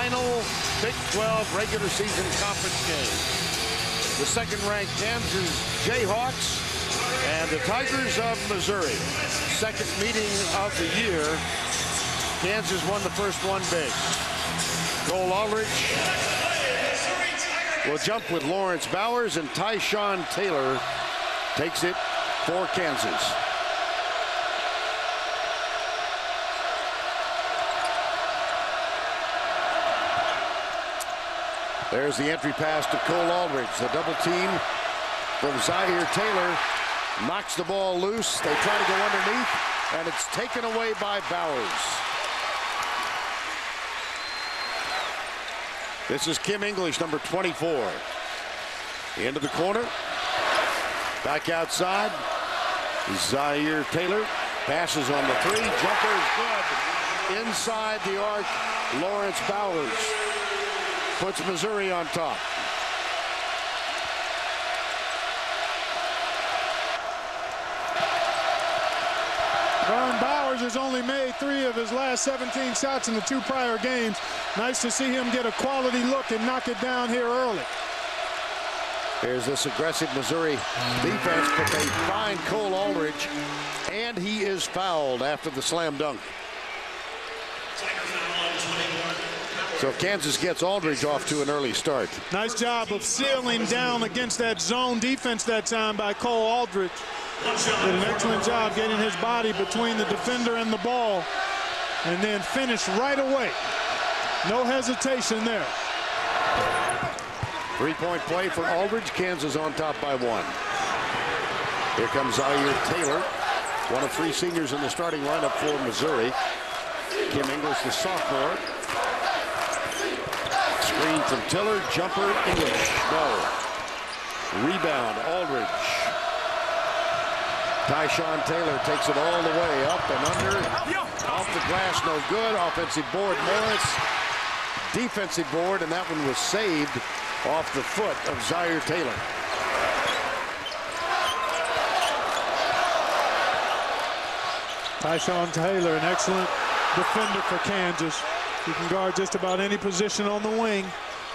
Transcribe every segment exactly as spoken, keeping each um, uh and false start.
final Big twelve regular season conference game. The second-ranked Kansas Jayhawks and the Tigers of Missouri. Second meeting of the year. Kansas won the first one big. Cole Aldrich will jump with Lawrence Bowers, and Tyshawn Taylor takes it for Kansas. There's the entry pass to Cole Aldrich. The double team from Zaire Taylor knocks the ball loose. They try to go underneath, and it's taken away by Bowers. This is Kim English, number twenty-four. Into the corner. Back outside. Zaire Taylor passes on the three. Jumper is good. Inside the arc, Lawrence Bowers puts Missouri on top. Vern Bowers has only made three of his last seventeen shots in the two prior games. Nice to see him get a quality look and knock it down here early. Here's this aggressive Missouri defense, but they find Cole Aldrich, and he is fouled after the slam dunk. So Kansas gets Aldrich off to an early start. Nice job of sealing down against that zone defense that time by Cole Aldrich. Did an excellent job getting his body between the defender and the ball, and then finished right away. No hesitation there. Three-point play for Aldrich. Kansas on top by one. Here comes Zaire Taylor, one of three seniors in the starting lineup for Missouri. Kim English, the sophomore. Screen from Tiller, jumper, English, no. Rebound, Aldrich. Tyshawn Taylor takes it all the way up and under. Off the glass, no good. Offensive board, Morris. Defensive board, and that one was saved off the foot of Zaire Taylor. Tyshawn Taylor, an excellent defender for Kansas. He can guard just about any position on the wing.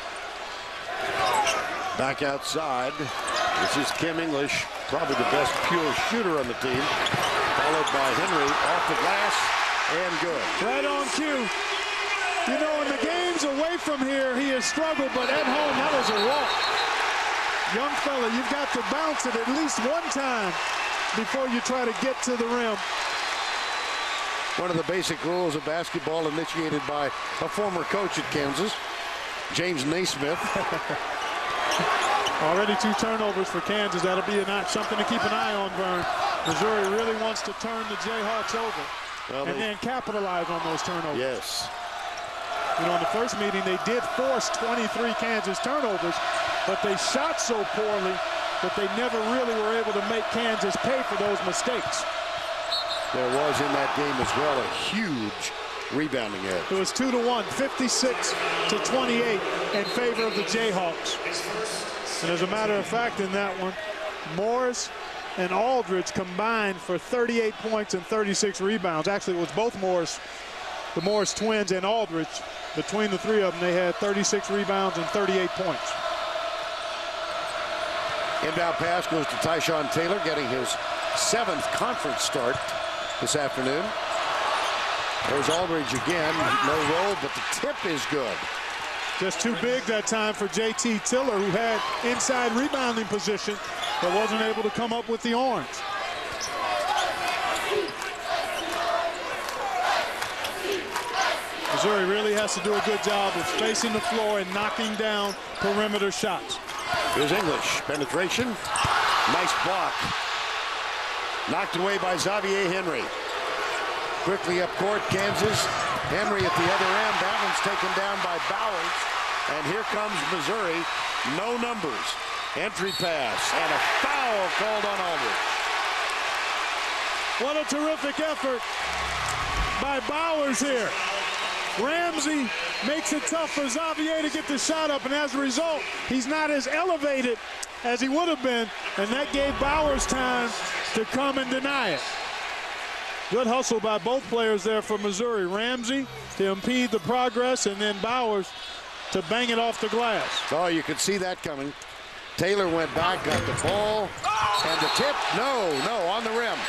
Back outside. This is Kim English, probably the best pure shooter on the team. Followed by Henry, off the glass, and good. Right on cue. You know, in the games away from here, he has struggled, but at home, that was a walk. Young fella, you've got to bounce it at least one time before you try to get to the rim. One of the basic rules of basketball initiated by a former coach at Kansas, James Naismith. Already two turnovers for Kansas. That'll be not something to keep an eye on, Vern. Missouri really wants to turn the Jayhawks over well, and they, then capitalize on those turnovers. Yes. You know, in the first meeting, they did force twenty-three Kansas turnovers, but they shot so poorly that they never really were able to make Kansas pay for those mistakes. There was in that game as well a huge rebounding edge. It was two to one, fifty-six to twenty-eight in favor of the Jayhawks. And as a matter of fact, in that one, Morris and Aldrich combined for thirty-eight points and thirty-six rebounds. Actually, it was both Morris, the Morris twins and Aldrich. Between the three of them, they had thirty-six rebounds and thirty-eight points. Inbound pass goes to Tyshawn Taylor, getting his seventh conference start this afternoon. There's Aldrich again, no roll, but the tip is good. Just too big that time for J T Tiller, who had inside rebounding position, but wasn't able to come up with the orange. Missouri really has to do a good job of spacing the floor and knocking down perimeter shots. Here's English, penetration, nice block. Knocked away by Xavier Henry. Quickly up court, Kansas. Henry at the other end. That one's taken down by Bowers. And here comes Missouri. No numbers. Entry pass. And a foul called on Aldrich. What a terrific effort by Bowers here. Ramsey makes it tough for Xavier to get the shot up, and as a result, he's not as elevated as he would have been, and that gave Bowers time to come and deny it. Good hustle by both players there for Missouri. Ramsey to impede the progress, and then Bowers to bang it off the glass. Oh, you could see that coming. Taylor went back, got the ball, and the tip. No, no, on the rim.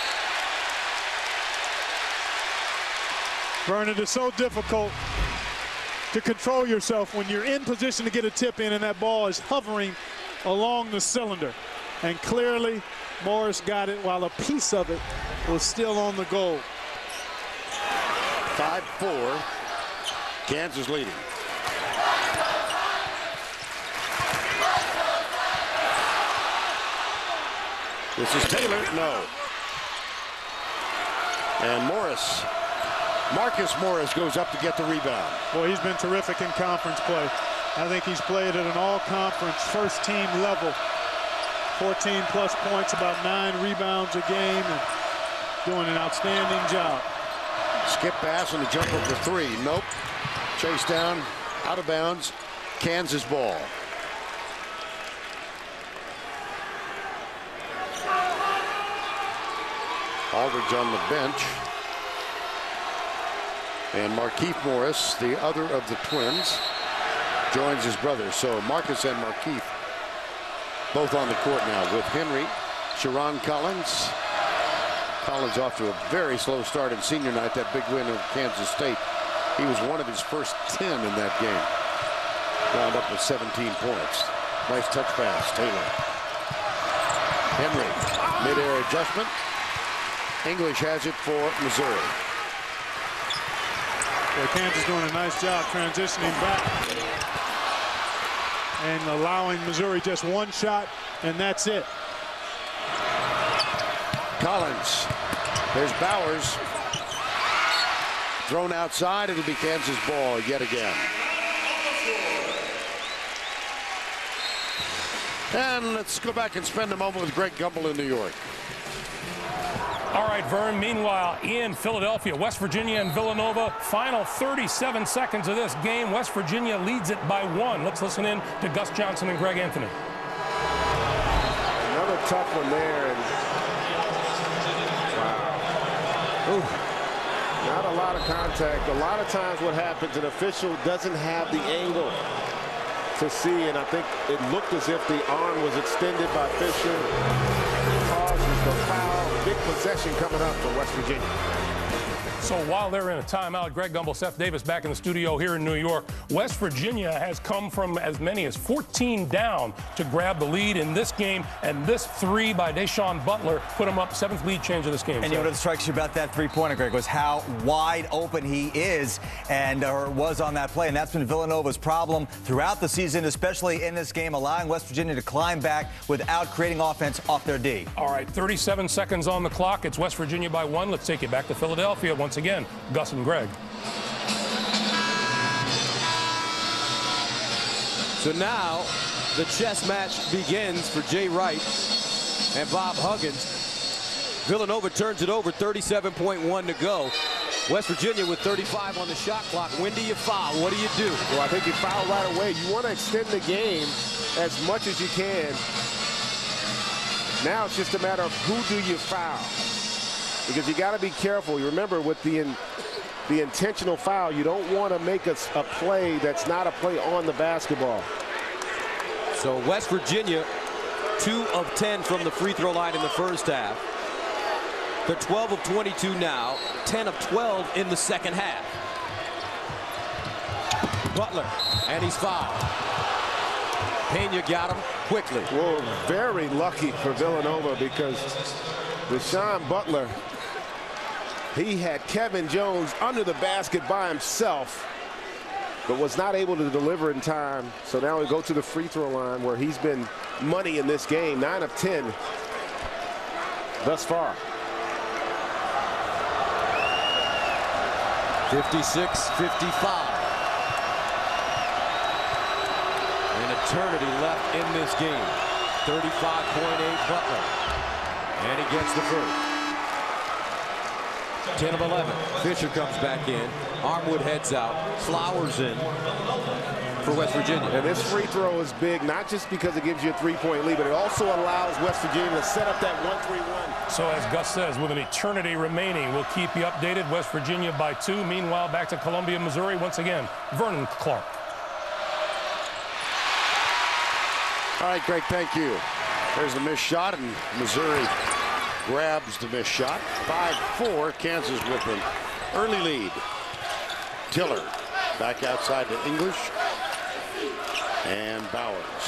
Vernon, it is so difficult to control yourself when you're in position to get a tip in and that ball is hovering along the cylinder. And clearly, Morris got it while a piece of it was still on the goal. five four, Kansas leading. This is Taylor, no. And Morris, Marcus Morris goes up to get the rebound. Boy, he's been terrific in conference play. I think he's played at an all-conference first-team level. fourteen plus points, about nine rebounds a game, and doing an outstanding job. Skip pass and a jumper for three. Nope. Chase down, out of bounds. Kansas ball. Aldridge on the bench. And Markieff Morris, the other of the twins, joins his brother. So Marcus and Markieff both on the court now with Henry, Sharon Collins. Collins off to a very slow start in senior night, that big win over Kansas State. He was one of his first ten in that game. Wound up with seventeen points. Nice touch pass, Taylor. Henry, mid-air adjustment. English has it for Missouri. Well, Kansas doing a nice job transitioning back and allowing Missouri just one shot, and that's it. Collins. There's Bowers. Thrown outside. It'll be Kansas ball yet again. And let's go back and spend a moment with Greg Gumbel in New York. All right, Vern. Meanwhile, in Philadelphia, West Virginia and Villanova. Final thirty-seven seconds of this game. West Virginia leads it by one. Let's listen in to Gus Johnson and Greg Anthony. Another tough one there. And wow. Ooh. Not a lot of contact. A lot of times what happens, an official doesn't have the angle to see, and I think it looked as if the arm was extended by Fisher. Causes the foul. Big possession coming up for West Virginia. So while they're in a timeout, Greg Gumbel, Seth Davis back in the studio here in New York. West Virginia has come from as many as fourteen down to grab the lead in this game, and this three by Deshaun Butler put them up. Seventh lead change of this game. And so. You know what strikes you about that three-pointer, Greg, was how wide open he is and or was on that play, and that's been Villanova's problem throughout the season, especially in this game, allowing West Virginia to climb back without creating offense off their D. All right, thirty-seven seconds on the clock. It's West Virginia by one. Let's take it back to Philadelphia once again. Gus and Greg. So now the chess match begins for Jay Wright and Bob Huggins. Villanova turns it over, thirty-seven point one to go. West Virginia with thirty-five on the shot clock. When do you foul? What do you do? Well, I think you foul right away. You want to extend the game as much as you can. Now it's just a matter of who do you foul. Because you got to be careful. You remember with the in, the intentional foul, you don't want to make a, a play that's not a play on the basketball. So West Virginia, two of ten from the free throw line in the first half. They're twelve of twenty-two now, ten of twelve in the second half. Butler, and he's fouled. Pena got him quickly. Well, very lucky for Villanova because Deshaun Butler, he had Kevin Jones under the basket by himself, but was not able to deliver in time. So now we go to the free throw line where he's been money in this game, nine of ten thus far. fifty-six fifty-five. An eternity left in this game. thirty-five point eight Butler. And he gets the first. ten of eleven. Fisher comes back in. Armwood heads out. Flowers in. for West Virginia. And this free throw is big, not just because it gives you a three-point lead, but it also allows West Virginia to set up that one three one. So as Gus says, with an eternity remaining, we'll keep you updated. West Virginia by two. Meanwhile, back to Columbia, Missouri. Once again, Vernon Clark. All right, Greg, thank you. There's the missed shot, and Missouri grabs the missed shot. five four, Kansas with an early lead. Tiller back outside to English. And Bowers.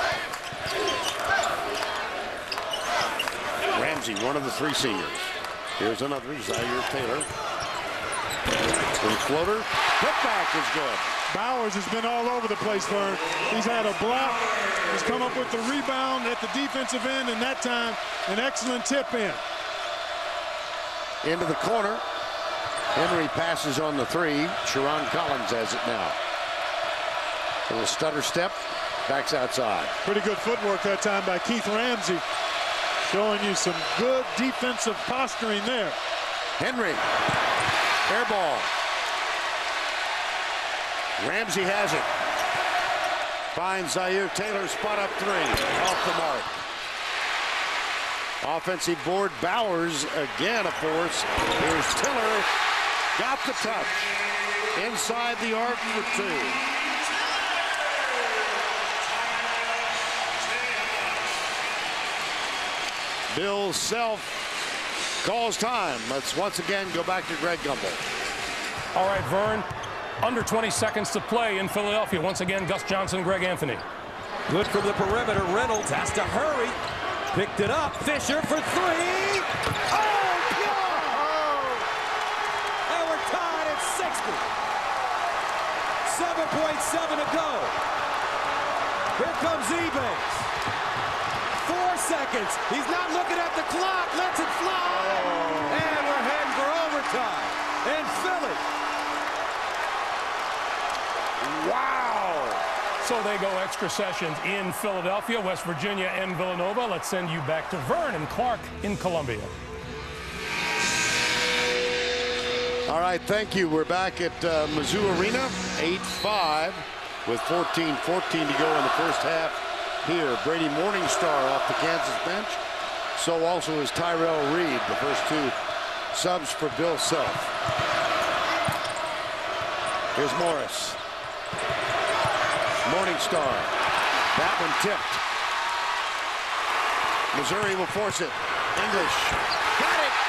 Ramsey, one of the three seniors. Here's another, Zaire Taylor. The floater, putback is good. Bowers has been all over the place, Vern. He's had a block. He's come up with the rebound at the defensive end, and that time, an excellent tip in. Into the corner. Henry passes on the three. Sharon Collins has it now. A little stutter step. Backs outside. Pretty good footwork that time by Keith Ramsey. Showing you some good defensive posturing there. Henry. Air ball. Ramsey has it. Finds Zaire Taylor, spot up three. Off the mark. Offensive board. Bowers again a force. Here's Tiller. Got the touch. Inside the arc for two. Bill Self calls time. Let's once again go back to Greg Gumbel. All right, Vern. Under twenty seconds to play in Philadelphia. Once again, Gus Johnson, Greg Anthony. Good from the perimeter. Reynolds has to hurry. Picked it up. Fisher for three. Oh, pure! And we're tied at sixty. seven point seven to go. Here comes Ebanks. Four seconds. He's not looking at the clock. Lets it fly. Oh. And we're heading for overtime in Philly. Wow. So they go extra sessions in Philadelphia, West Virginia, and Villanova. Let's send you back to Vernon Clark in Columbia. All right, thank you. We're back at uh, Mizzou Arena, eight five with fourteen fourteen to go in the first half here. Brady Morningstar off the Kansas bench. So also is Tyrell Reed, the first two subs for Bill Self. Here's Morris. Morningstar. That one tipped. Missouri will force it. English. Got it.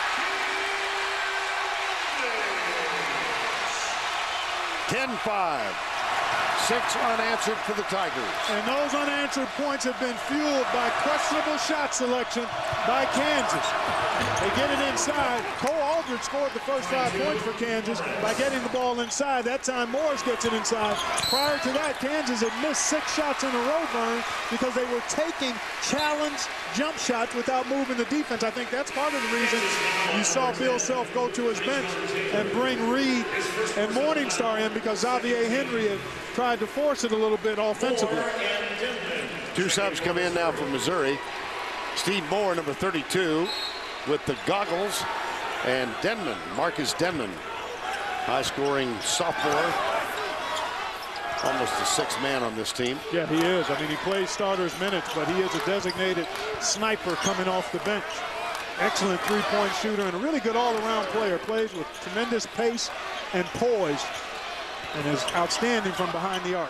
ten five. Six unanswered for the Tigers. And those unanswered points have been fueled by questionable shot selection by Kansas. They get it inside. Cole Aldridge scored the first five points for Kansas by getting the ball inside. That time Morris gets it inside. Prior to that, Kansas had missed six shots in a row, Vern, because they were taking challenge jump shots without moving the defense. I think that's part of the reason you saw Bill Self go to his bench and bring Reed and Morningstar in, because Xavier Henry had tried to force it a little bit offensively. Two subs come in now from Missouri. Steve Moore, number thirty-two, with the goggles, and Denman, Marcus Denman, high-scoring sophomore, almost the sixth man on this team. Yeah, he is. I mean, he plays starters minutes, but he is a designated sniper coming off the bench. Excellent three-point shooter and a really good all-around player. Plays with tremendous pace and poise, and is outstanding from behind the arc.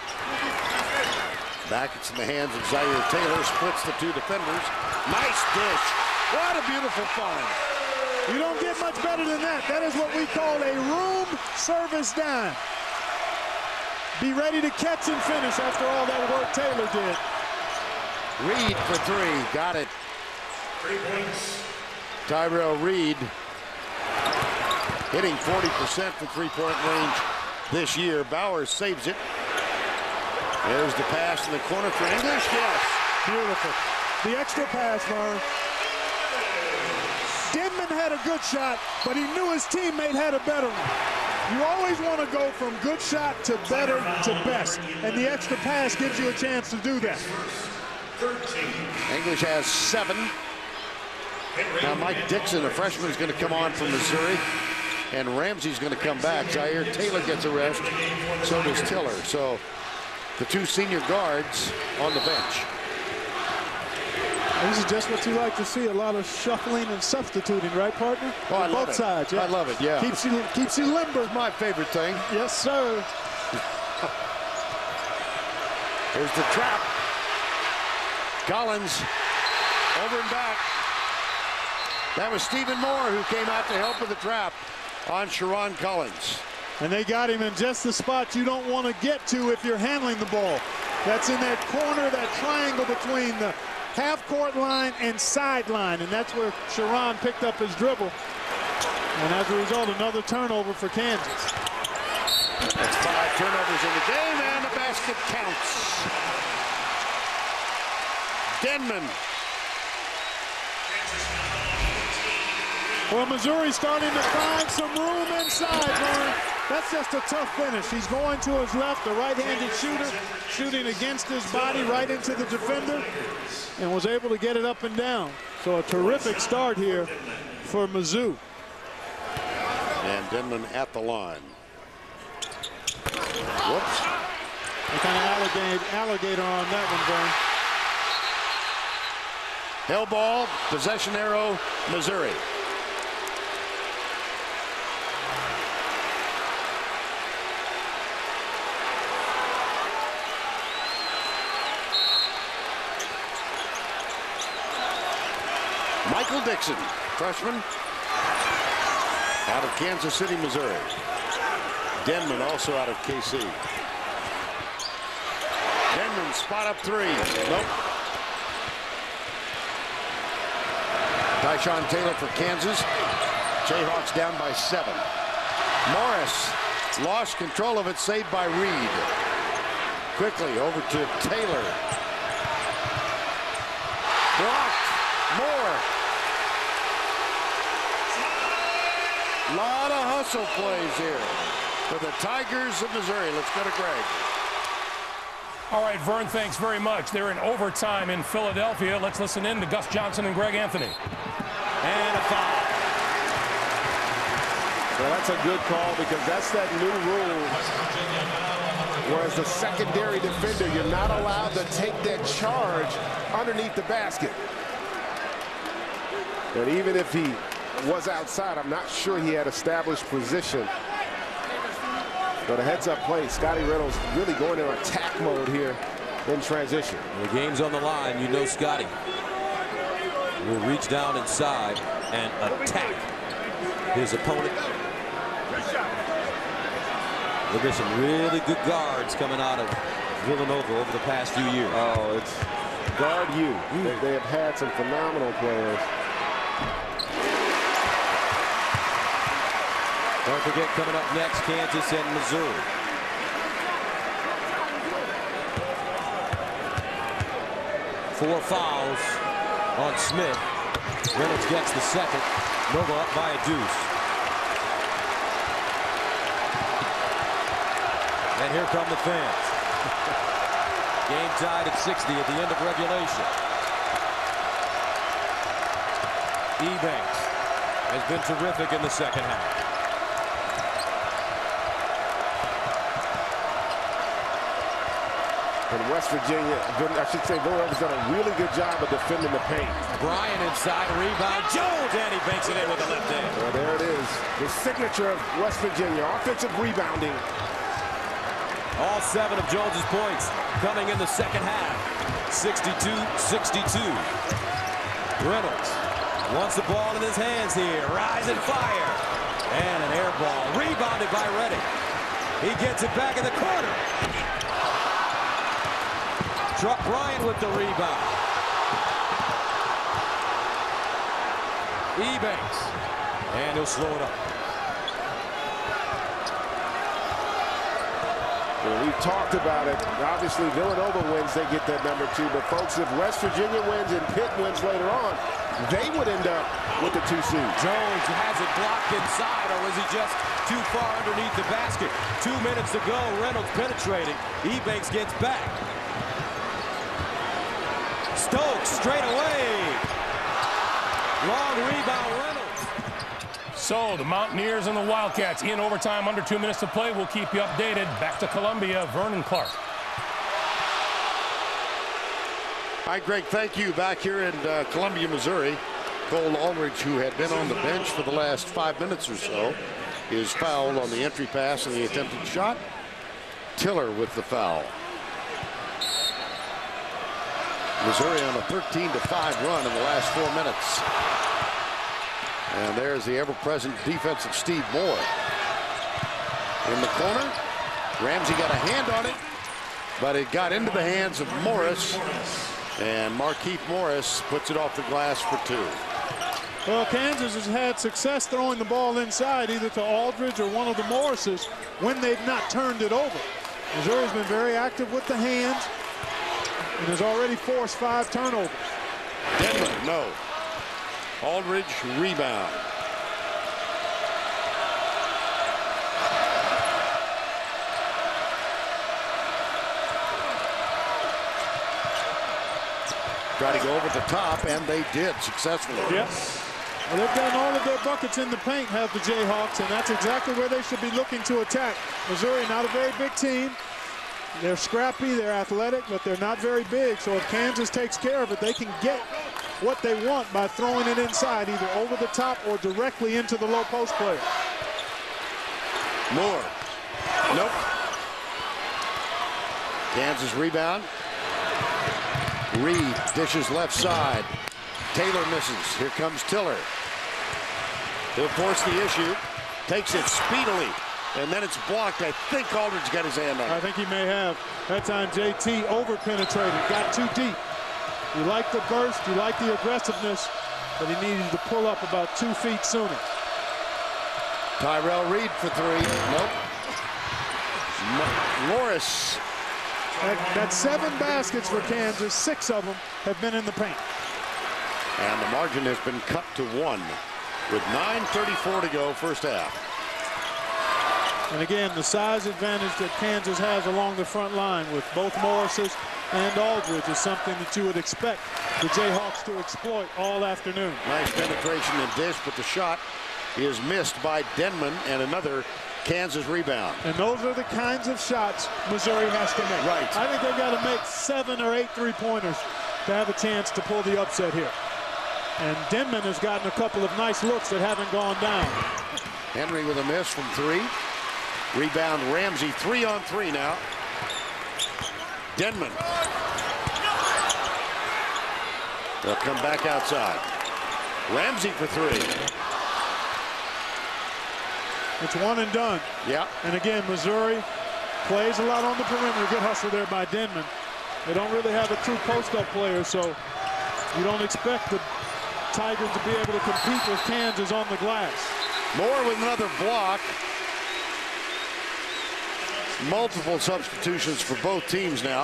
Back, it's in the hands of Zaire Taylor, splits the two defenders. Nice dish. What a beautiful find. You don't get much better than that. That is what we call a room service dime. Be ready to catch and finish after all that work Taylor did. Reed for three, got it. Three points. Tyrell Reed hitting forty percent for three-point range this year. Bowers saves it. There's the pass in the corner for English. Yes. Beautiful. The extra pass, Vern. Denman had a good shot, but he knew his teammate had a better one. You always want to go from good shot to better to best, and the extra pass gives you a chance to do that. English has seven. Now Mike Dixon, a freshman, is going to come on from Missouri. and Ramsey's going to come back. Zaire Taylor gets a rest, so does Tiller. So the two senior guards on the bench. This is just what you like to see, a lot of shuffling and substituting, right, partner? Oh, I On love both it. sides. Yeah. I love it, yeah. Keeps you, keeps you limber. My favorite thing. Yes, sir. Here's the trap. Collins over and back. That was Stephen Moore who came out to help with the trap on Sharon Collins. And they got him in just the spot you don't want to get to if you're handling the ball. That's in that corner, that triangle between the half-court line and sideline, and that's where Sharon picked up his dribble. And as a result, another turnover for Kansas. That's five turnovers in the game, and the basket counts. Denman. Well, Missouri starting to find some room inside, Vern. That's just a tough finish. He's going to his left, the right-handed shooter, shooting against his body right into the defender, and was able to get it up and down. So a terrific start here for Mizzou. And Denman at the line. Whoops. What kind of alligator, alligator on that one, Vern? Hell ball, possession arrow, Missouri. Michael Dixon, freshman, out of Kansas City, Missouri. Denman also out of K C. Denman spot up three. Nope. Tyshawn Taylor for Kansas. Jayhawks down by seven. Morris lost control of it, saved by Reed. Quickly over to Taylor. Blocked. Moore. A lot of hustle plays here for the Tigers of Missouri. Let's go to Greg. All right, Vern, thanks very much. They're in overtime in Philadelphia. Let's listen in to Gus Johnson and Greg Anthony. And a foul. Well, that's a good call because that's that new rule. Whereas the secondary defender, you're not allowed to take that charge underneath the basket. And even if he was outside, I'm not sure he had established position. But a heads-up play. Scotty Reynolds really going in attack mode here in transition. The game's on the line. You know Scotty will reach down inside and attack his opponent. Look at some really good guards coming out of Villanova over the past few years. Oh, it's guard you. They, they have had some phenomenal players. Don't forget, coming up next, Kansas and Missouri. Four fouls on Smith. Reynolds gets the second. Nova up by a deuce. And here come the fans. Game tied at sixty at the end of regulation. Ebanks has been terrific in the second half. And West Virginia, I should say, Villanova's done a really good job of defending the paint. Bryan inside, rebound. Jones, and he banks it in with the left hand. Well, there it is. The signature of West Virginia, offensive rebounding. All seven of Jones's points coming in the second half. sixty-two sixty-two. Reynolds wants the ball in his hands here. Rise and fire. And an air ball. Rebounded by Reddick. He gets it back in the corner. Truck Bryan with the rebound. Ebanks. And he'll slow it up. Well, we've talked about it. Obviously, Villanova wins, they get that number two. But, folks, if West Virginia wins and Pitt wins later on, they would end up with the two seed. Jones has it blocked inside, or was he just too far underneath the basket? Two minutes to go. Reynolds penetrating. Ebanks gets back. Stokes straight away. Long rebound, Reynolds. So the Mountaineers and the Wildcats in overtime, under two minutes to play. We'll keep you updated. Back to Columbia, Vernon Clark. Hi, Greg. Thank you. Back here in uh, Columbia, Missouri, Cole Aldridge, who had been on the bench for the last five minutes or so, is fouled on the entry pass and the attempted shot. Tiller with the foul. Missouri on a thirteen to five run in the last four minutes. And there's the ever-present defensive Steve Moore. In the corner, Ramsey got a hand on it, but it got into the hands of Morris, and Markieff Morris puts it off the glass for two. Well, Kansas has had success throwing the ball inside, either to Aldridge or one of the Morrises, when they've not turned it over. Missouri's been very active with the hands and has already forced five turnovers. Denman, no. Aldridge, rebound. Try to go over the top, and they did successfully. Yes. Well, they've gotten all of their buckets in the paint, have the Jayhawks, and that's exactly where they should be looking to attack. Missouri, not a very big team. They're scrappy, they're athletic, but they're not very big. So if Kansas takes care of it, they can get what they want by throwing it inside, either over the top or directly into the low post player. Moore. Nope. Kansas rebound. Reed dishes left side. Taylor misses. Here comes Tiller. He'll force the issue. Takes it speedily. And then it's blocked. I think Aldridge got his hand on it. I think he may have. That time J T over-penetrated. Got too deep. You like the burst. You like the aggressiveness. But he needed to pull up about two feet sooner. Tyrell Reed for three. Nope. Morris. That, that's seven baskets for Kansas. Six of them have been in the paint. And the margin has been cut to one with nine thirty-four to go first half. And again, the size advantage that Kansas has along the front line with both Morrises and Aldridge is something that you would expect the Jayhawks to exploit all afternoon. Nice penetration and dish, but the shot is missed by Denman, and another Kansas rebound. And those are the kinds of shots Missouri has to make. Right. I think they've got to make seven or eight three-pointers to have a chance to pull the upset here. And Denman has gotten a couple of nice looks that haven't gone down. Henry with a miss from three. Rebound Ramsey, three on three now. Denman. They'll come back outside. Ramsey for three. It's one and done. Yeah. And again, Missouri plays a lot on the perimeter. Good hustle there by Denman. They don't really have a true post-up player, so you don't expect the Tigers to be able to compete with Kansas on the glass. Moore with another block. Multiple substitutions for both teams now.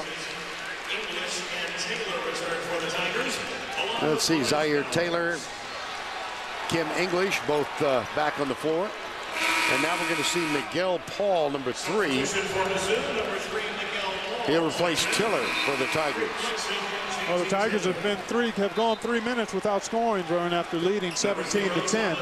Let's see, Zaire Taylor, Kim English, both uh, back on the floor. And now we're going to see Miguel Paul, number three. He'll replace Tiller for the Tigers. Well, the Tigers have been three, have gone three minutes without scoring, Vern, after leading seventeen to ten.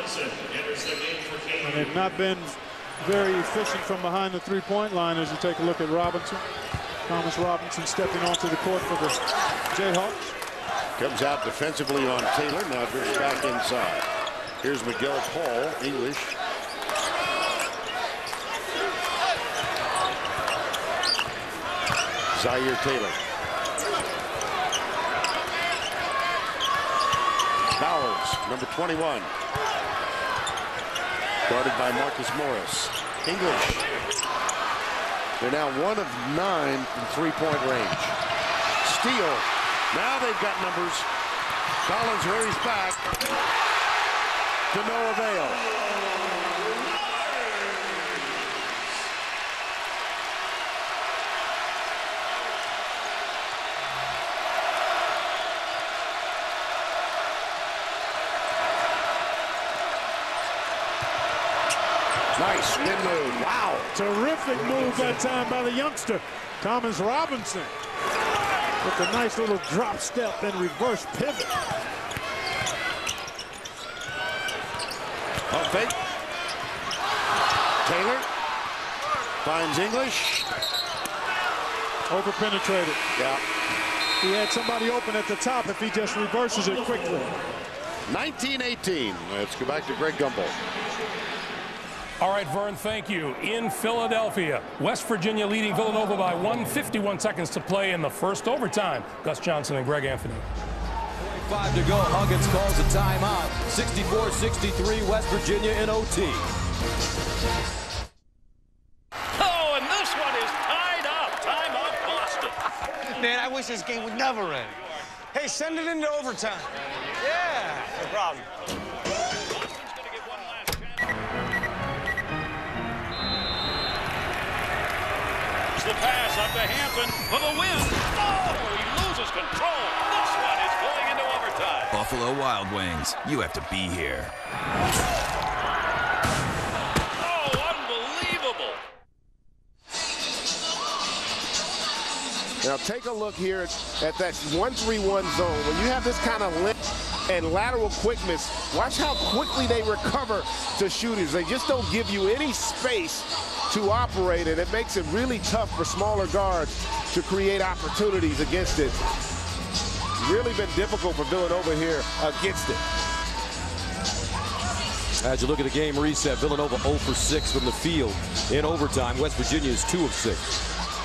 And they've not been very efficient from behind the three-point line as you take a look at Robinson. Thomas Robinson stepping onto the court for the Jayhawks. Comes out defensively on Taylor, now drifts back inside. Here's Miguel Paul, English. Zaire Taylor. Bowers, number twenty-one. Guarded by Marcus Morris. English. They're now one of nine from three-point range. Steal. Now they've got numbers. Collins hurries back. To no avail. Nice spin move. Wow. Terrific move that time by the youngster, Thomas Robinson. With a nice little drop step and reverse pivot. Pump fake. Taylor finds English. Over-penetrated. Yeah. He had somebody open at the top if he just reverses it quickly. nineteen eighteen. Let's go back to Greg Gumbel. All right, Vern, thank you. In Philadelphia, West Virginia leading Villanova by one, fifty-one seconds to play in the first overtime. Gus Johnson and Greg Anthony. Five to go. Huggins calls a timeout. sixty-four sixty-three, West Virginia in O T. Oh, and this one is tied up. Timeout, Boston. Man, I wish this game would never end. Hey, send it into overtime. Yeah, no problem. Boston's going to get one last chance. The pass up to Hampton for the win. Oh, he loses control. This one is going into overtime. Buffalo Wild Wings, you have to be here. Oh, unbelievable. Now take a look here at that one three one zone. When you have this kind of length and lateral quickness, watch how quickly they recover to shooters. They just don't give you any space to operate, and it makes it really tough for smaller guards to create opportunities against it. Really been difficult for Villanova here against it. As you look at the game reset, Villanova zero for six from the field in overtime. West Virginia is two of six.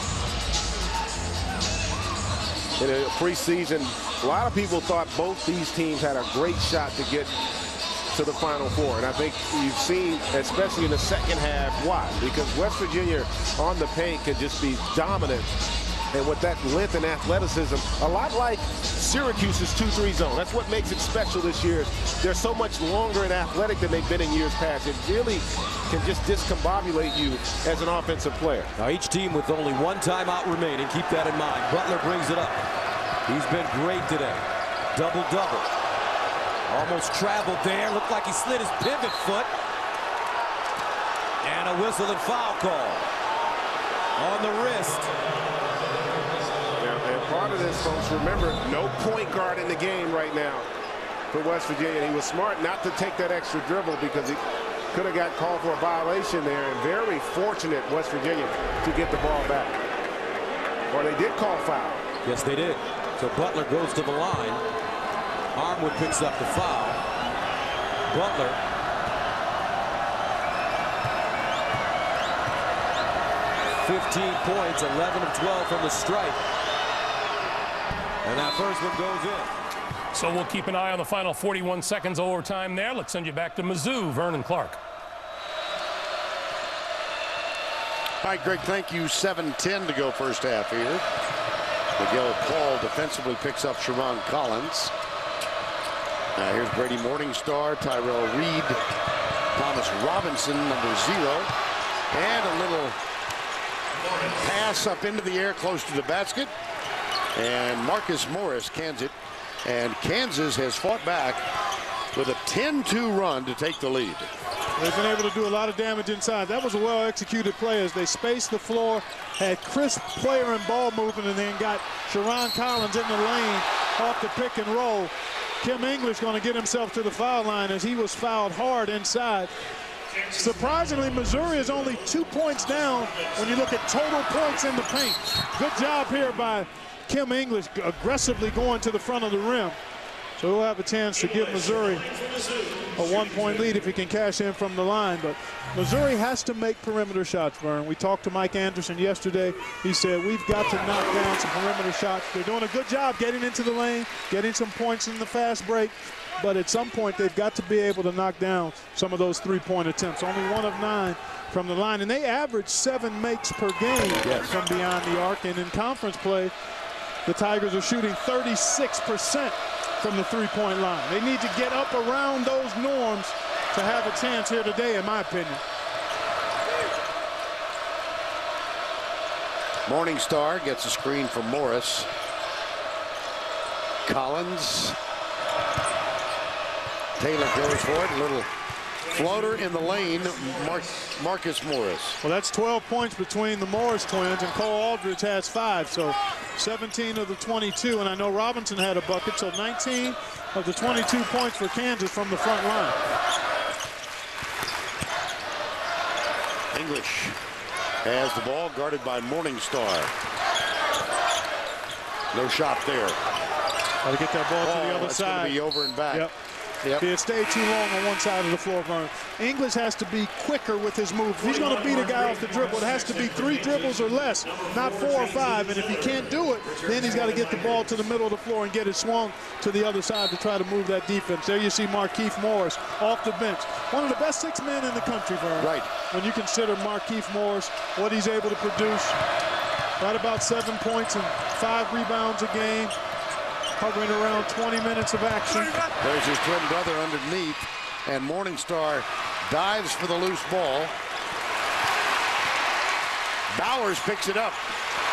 In a preseason, a lot of people thought both these teams had a great shot to get to the Final Four. And I think you've seen, especially in the second half, why? Because West Virginia on the paint can just be dominant. And with that length and athleticism, a lot like Syracuse's two three zone. That's what makes it special this year. They're so much longer and athletic than they've been in years past. It really can just discombobulate you as an offensive player. Now each team with only one timeout remaining. Keep that in mind. Butler brings it up. He's been great today. Double-double. Almost traveled there. Looked like he slid his pivot foot. And a whistle and foul call on the wrist. Yeah, and part of this, folks, remember, no point guard in the game right now for West Virginia. He was smart not to take that extra dribble because he could have got called for a violation there, and very fortunate West Virginia to get the ball back. Or they did call foul. Yes, they did. So Butler goes to the line. Armwood picks up the foul. Butler. fifteen points, eleven of twelve from the stripe. And that first one goes in. So we'll keep an eye on the final forty-one seconds of overtime there. Let's send you back to Mizzou, Vernon Clark. All right, Greg, thank you. seven ten to go first half here. Miguel Paul defensively picks up Sherron Collins. Now here's Brady Morningstar, Tyrell Reed, Thomas Robinson, number zero, and a little pass up into the air close to the basket. And Marcus Morris cans it. And Kansas has fought back with a ten two run to take the lead. They've been able to do a lot of damage inside. That was a well-executed play as they spaced the floor, had crisp player and ball movement, and then got Sherron Collins in the lane off the pick and roll. Kim English going to get himself to the foul line as he was fouled hard inside. Surprisingly, Missouri is only two points down when you look at total points in the paint. Good job here by Kim English aggressively going to the front of the rim. So he'll have a chance to give Missouri a one-point lead if he can cash in from the line. But Missouri has to make perimeter shots, Vern. We talked to Mike Anderson yesterday. He said, we've got to knock down some perimeter shots. They're doing a good job getting into the lane, getting some points in the fast break. But at some point, they've got to be able to knock down some of those three-point attempts. Only one of nine from the line. And they average seven makes per game yes. from beyond the arc. And in conference play, the Tigers are shooting thirty-six percent from the three-point line. They need to get up around those norms to have a chance here today, in my opinion. Morningstar gets a screen from Morris. Collins. Taylor goes for it. A little floater in the lane. Mar Marcus Morris. Well, that's twelve points between the Morris twins, and Cole Aldridge has five. So seventeen of the twenty-two, and I know Robinson had a bucket, so nineteen of the twenty-two points for Kansas from the front line. English has the ball, guarded by Morningstar. No shot there. Got to get that ball oh, to the other it's side. Going to be over and back. Yep. Yep. He had stayed too long on one side of the floor, Vern. English has to be quicker with his move. If he's going to beat a guy off the dribble, it has to be three dribbles or less, not four or five. And if he can't do it, then he's got to get the ball to the middle of the floor and get it swung to the other side to try to move that defense. There you see Markieff Morris off the bench. One of the best six men in the country, Vern. Right. When you consider Markieff Morris, what he's able to produce. Right about seven points and five rebounds a game. Hovering around twenty minutes of action. There's his twin brother underneath, and Morningstar dives for the loose ball. Bowers picks it up.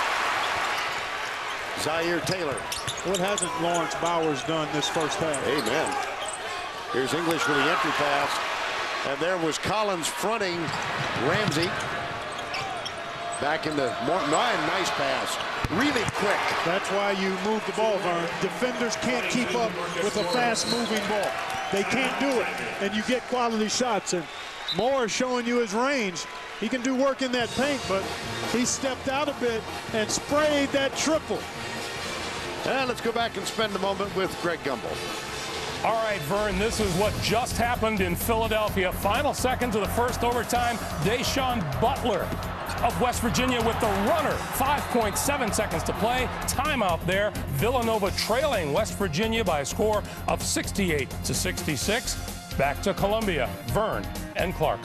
Zaire Taylor. What hasn't Lawrence Bowers done this first half? Amen. Here's English with the entry pass, and there was Collins fronting Ramsey. Back in the more nice pass. Really quick. That's why you move the ball, Vern. Defenders can't keep up with a fast-moving ball. They can't do it, and you get quality shots. And Moore is showing you his range. He can do work in that paint, but he stepped out a bit and sprayed that triple. And let's go back and spend a moment with Greg Gumbel. All right, Vern, this is what just happened in Philadelphia. Final seconds of the first overtime. Deshaun Butler of West Virginia with the runner. five point seven seconds to play. Timeout there. Villanova trailing West Virginia by a score of sixty-eight to sixty-six. Back to Columbia. Vern and Clark.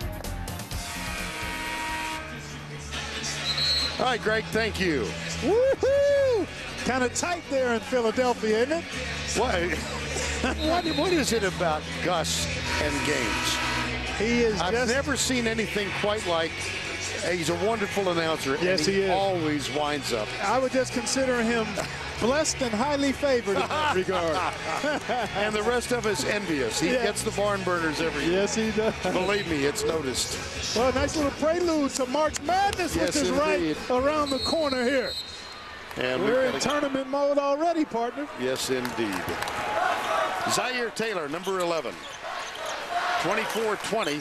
All right, Greg, thank you. Woohoo! Kind of tight there in Philadelphia, isn't it? What, what, what is it about Gus and Gaines? He is I've just... never seen anything quite like. He's a wonderful announcer, yes, and he, he is. always winds up. I would just consider him blessed and highly favored in that regard. And the rest of us envious. He yeah. gets the barn burners every year. Yes, he does. Believe me, it's noticed. Well, a nice little prelude to March Madness, Yes, which is indeed. right around the corner here. And We're in gotta... tournament mode already, partner. Yes, indeed. Zaire Taylor, number eleven. twenty-four twenty.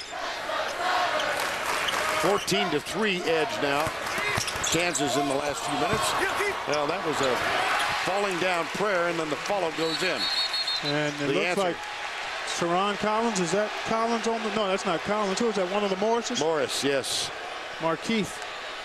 fourteen to three edge now. Kansas in the last few minutes. Well, that was a falling down prayer, and then the follow goes in. And it the looks answer. like Teron Collins. Is that Collins on the? No, that's not Collins. Who is that? One of the Morrises? Morris, yes. Markieff.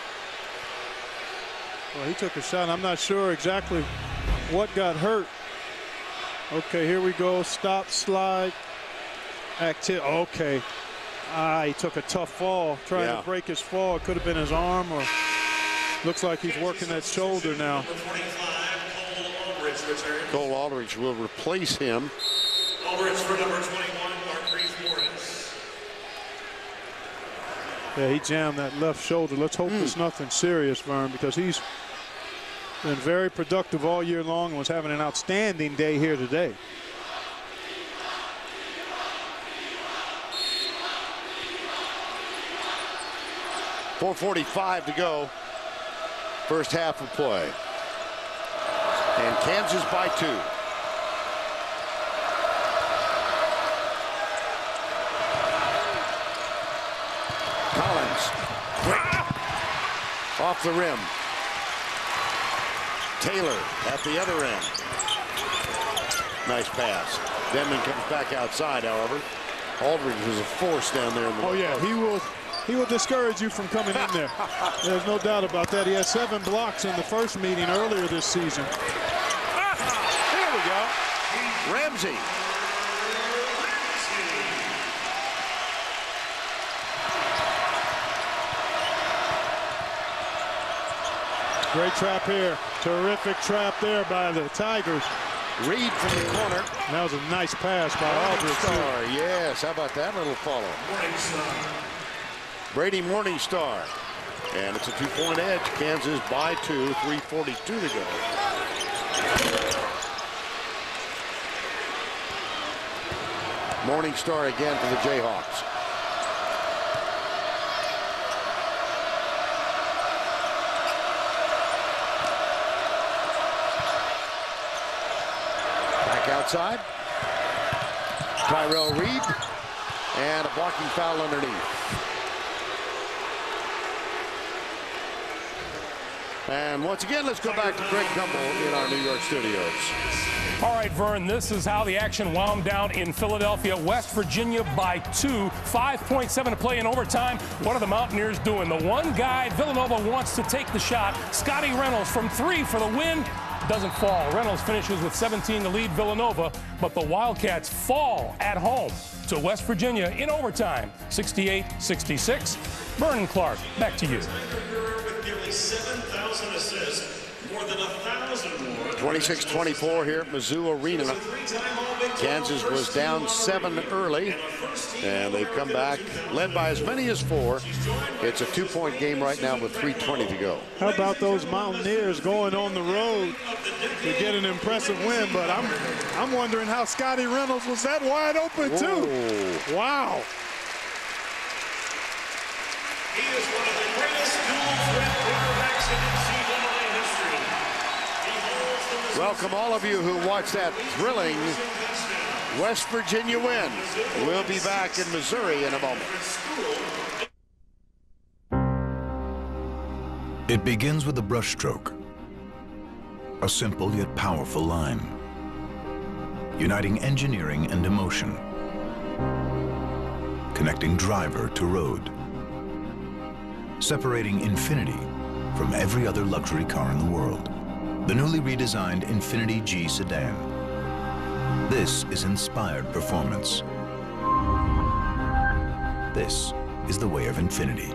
Well, he took a shot. I'm not sure exactly what got hurt. Okay, here we go. Stop, slide, activity. Okay. Ah, he took a tough fall, trying yeah. to break his fall. It could have been his arm, or looks like he's working that shoulder now. Cole Aldridge will replace him. Aldridge for number twenty-one, Markieff Morris. Yeah, he jammed that left shoulder. Let's hope mm. it's nothing serious, Vern, because he's been very productive all year long and was having an outstanding day here today. four forty-five to go. First half of play. And Kansas by two. Collins. Quick. Off the rim. Taylor at the other end. Nice pass. Denman comes back outside, however. Aldridge was a force down there in the Oh, yeah, he will. He will discourage you from coming in there. There's no doubt about that. He had seven blocks in the first meeting earlier this season. There we go. Ramsey. Great trap here. Terrific trap there by the Tigers. Reed from the corner. That was a nice pass by Aldridge. Morningstar, yes. How about that little follow? Brady Morningstar. And it's a two-point edge. Kansas by two. three forty-two to go. Morningstar again for the Jayhawks. Back outside. Tyrell Reed. And a blocking foul underneath. And once again, let's go back to Greg Gumbel in our New York studios. All right, Vern, this is how the action wound down in Philadelphia. West Virginia by two, five point seven to play in overtime. What are the Mountaineers doing? The one guy Villanova wants to take the shot, Scotty Reynolds from three for the win. Doesn't fall. Reynolds finishes with seventeen to lead Villanova, but the Wildcats fall at home to West Virginia in overtime, sixty-eight sixty-six. Vernon Clark, back to you. With nearly seven thousand assists, more than a thousand more. twenty-six twenty-four here at Mizzou Arena. Kansas was down seven early, and they've come back, led by as many as four. It's a two-point game right now with three twenty to go. How about those Mountaineers going on the road to get an impressive win? But I'm, I'm wondering how Scotty Reynolds was that wide open, too. Whoa. Wow. He is one of the greatest dual threat quarterbacks in N C double A history. He holds the Welcome all of you who watched that thrilling West Virginia win. We'll be back in Missouri in a moment. It begins with a brushstroke, a simple yet powerful line, uniting engineering and emotion, connecting driver to road, separating Infiniti from every other luxury car in the world. The newly redesigned Infiniti G sedan. This is inspired performance. This is the way of Infiniti.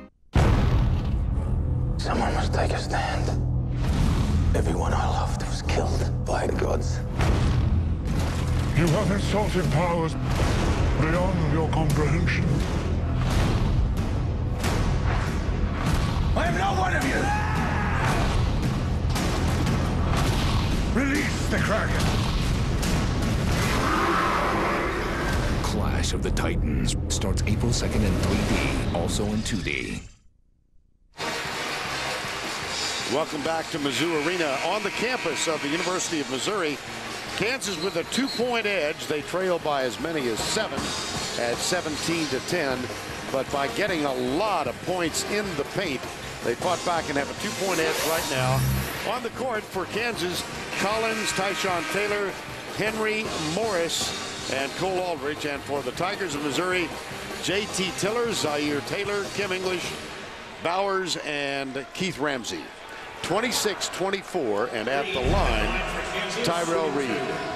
Someone must take a stand. Everyone I loved was killed by the gods. You have insulted powers beyond your comprehension. I am not one of you! Release the Kraken! Clash of the Titans starts April second in three D, also in two D. Welcome back to Mizzou Arena on the campus of the University of Missouri. Kansas with a two-point edge. They trail by as many as seven at seventeen to ten. But by getting a lot of points in the paint, they fought back and have a two-point edge right now. On the court for Kansas, Collins, Tyshawn Taylor, Henry, Morris, and Cole Aldridge. And for the Tigers of Missouri, J T Tiller, Zaire Taylor, Kim English, Bowers, and Keith Ramsey. twenty-six twenty-four, and at the line, Tyrell Reed.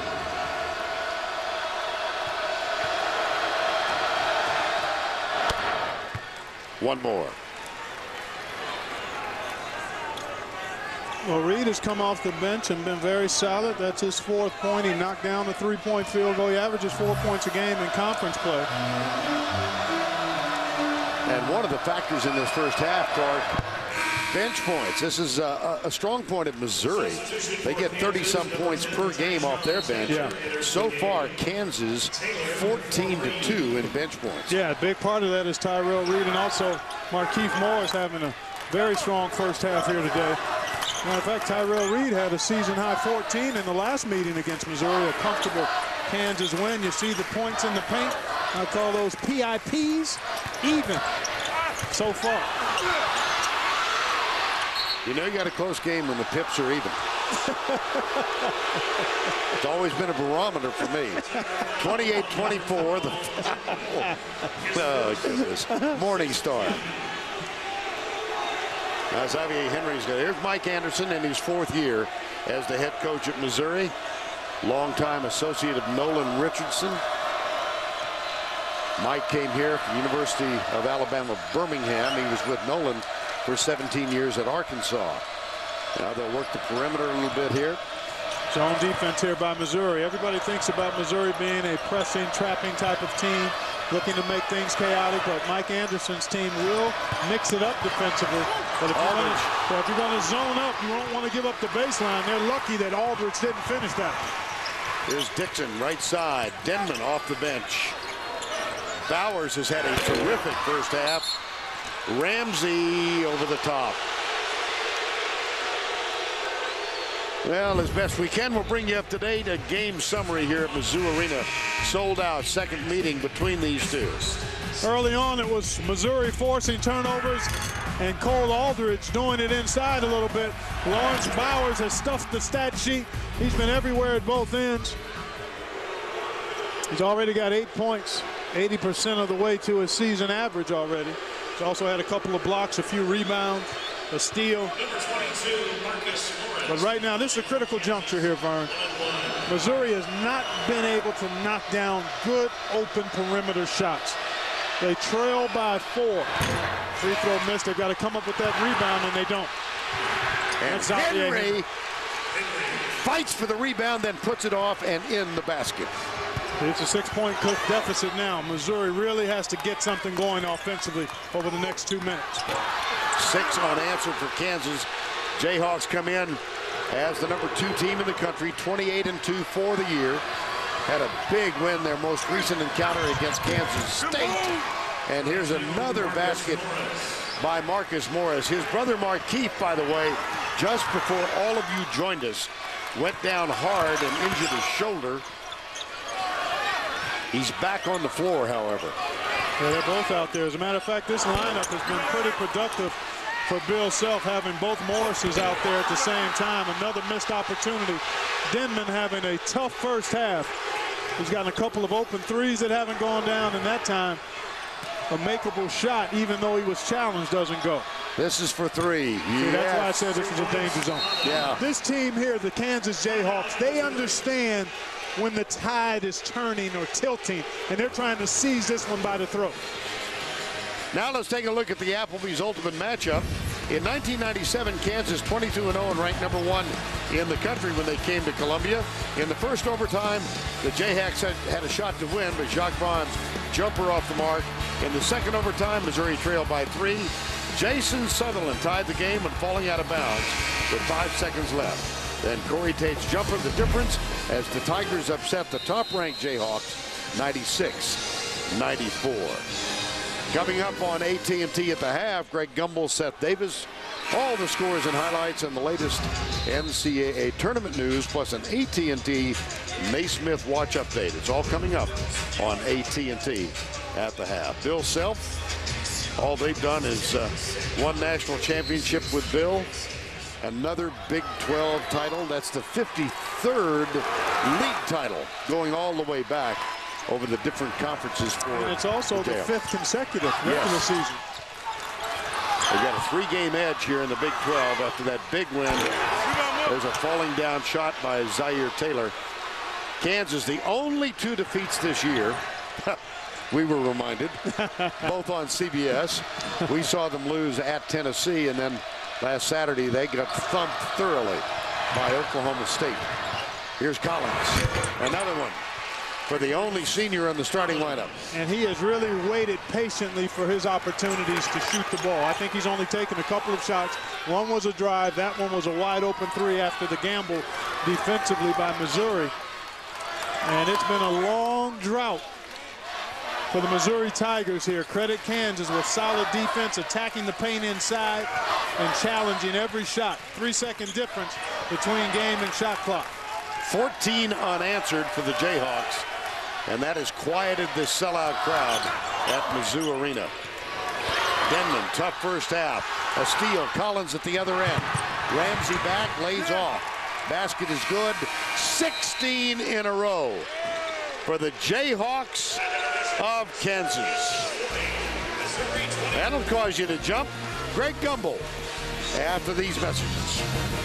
One more. Well, Reed has come off the bench and been very solid. That's his fourth point. He knocked down the three-point field goal. He averages four points a game in conference play. And one of the factors in this first half, Clark, bench points. This is a, a strong point of Missouri. They get thirty-some points per game off their bench. Yeah. So far, Kansas fourteen to two in bench points. Yeah, a big part of that is Tyrell Reed, and also Markieff Morris having a very strong first half here today. Matter of fact, Tyrell Reed had a season-high fourteen in the last meeting against Missouri, a comfortable Kansas win. You see the points in the paint. I call those P I Ps even so far. You know you got a close game when the pips are even. It's always been a barometer for me. twenty-eight twenty-four. The oh, goodness. Morning Star. Now Xavier Henry's got. Here's Mike Anderson in his fourth year as the head coach at Missouri. Longtime associate of Nolan Richardson. Mike came here from the University of Alabama, Birmingham. He was with Nolan for seventeen years at Arkansas. Now they'll work the perimeter a little bit here. Zone defense here by Missouri. Everybody thinks about Missouri being a pressing, trapping type of team, looking to make things chaotic, but Mike Anderson's team will mix it up defensively. But if you're, gonna, but if you're gonna zone up, you won't want to give up the baseline. They're lucky that Aldridge didn't finish that. Here's Dixon, right side. Denman off the bench. Bowers has had a terrific first half. Ramsey over the top. Well, as best we can, we'll bring you up to date. A game summary here at Mizzou Arena. Sold out. Second meeting between these two. Early on, it was Missouri forcing turnovers. and Cole Aldridge doing it inside a little bit. Lawrence Bowers has stuffed the stat sheet. He's been everywhere at both ends. He's already got eight points, eighty percent of the way to his season average already. He's also had a couple of blocks, a few rebounds, a steal. But right now, this is a critical juncture here, Vern. Missouri has not been able to knock down good open perimeter shots. They trail by four. Free throw missed. They've got to come up with that rebound, and they don't. And That's Henry fights for the rebound, then puts it off and in the basket. It's a six-point deficit now. Missouri really has to get something going offensively over the next two minutes. Six unanswered for Kansas. Jayhawks come in as the number two team in the country, twenty-eight and two for the year. Had a big win, their most recent encounter against Kansas State. And here's another basket by Marcus Morris. His brother Markeith, by the way, just before all of you joined us, went down hard and injured his shoulder. He's back on the floor, however. Yeah, they're both out there. As a matter of fact, this lineup has been pretty productive for Bill Self, having both Morrises out there at the same time. Another missed opportunity. Denman having a tough first half. He's gotten a couple of open threes that haven't gone down, and that time a makeable shot, even though he was challenged, doesn't go. This is for three. See, yes. That's why I said this was a danger zone. Yeah. This team here, the Kansas Jayhawks, they understand when the tide is turning or tilting, and they're trying to seize this one by the throat. Now let's take a look at the Applebee's Ultimate Matchup. In nineteen ninety-seven, Kansas twenty-two and oh and ranked number one in the country when they came to Columbia. In the first overtime, the Jayhawks had, had a shot to win, but Jacques Vaughn's jumper off the mark. In the second overtime, Missouri trailed by three. Jason Sutherland tied the game when falling out of bounds with five seconds left. Then Corey Tate's jumper, the difference, as the Tigers upset the top-ranked Jayhawks, ninety-six ninety-four. Coming up on A T and T at the half, Greg Gumbel, Seth Davis, all the scores and highlights and the latest N C double A tournament news, plus an A T and T Naismith watch update. It's all coming up on A T and T at the half. Bill Self, all they've done is uh, one national championship with Bill, another Big twelve title. That's the fifty-third league title, going all the way back over the different conferences for and it's also the, the fifth consecutive regular yes. season. They got a three-game edge here in the Big twelve after that big win. There's a falling down shot by Zaire Taylor. Kansas, the only two defeats this year. We were reminded, both on C B S. We saw them lose at Tennessee, and then last Saturday they got thumped thoroughly by Oklahoma State. Here's Collins, another one for the only senior on the starting lineup. And he has really waited patiently for his opportunities to shoot the ball. I think he's only taken a couple of shots. One was a drive. That one was a wide open three after the gamble defensively by Missouri. And it's been a long drought for the Missouri Tigers here. Credit Kansas with solid defense, attacking the paint inside and challenging every shot. Three-second difference between game and shot clock. fourteen unanswered for the Jayhawks, and that has quieted this sellout crowd at Mizzou Arena. Denman, tough first half. A steal. Collins at the other end. Ramsey back, lays off. Basket is good. sixteen in a row for the Jayhawks of Kansas. That'll cause you to jump. Greg Gumbel after these messages.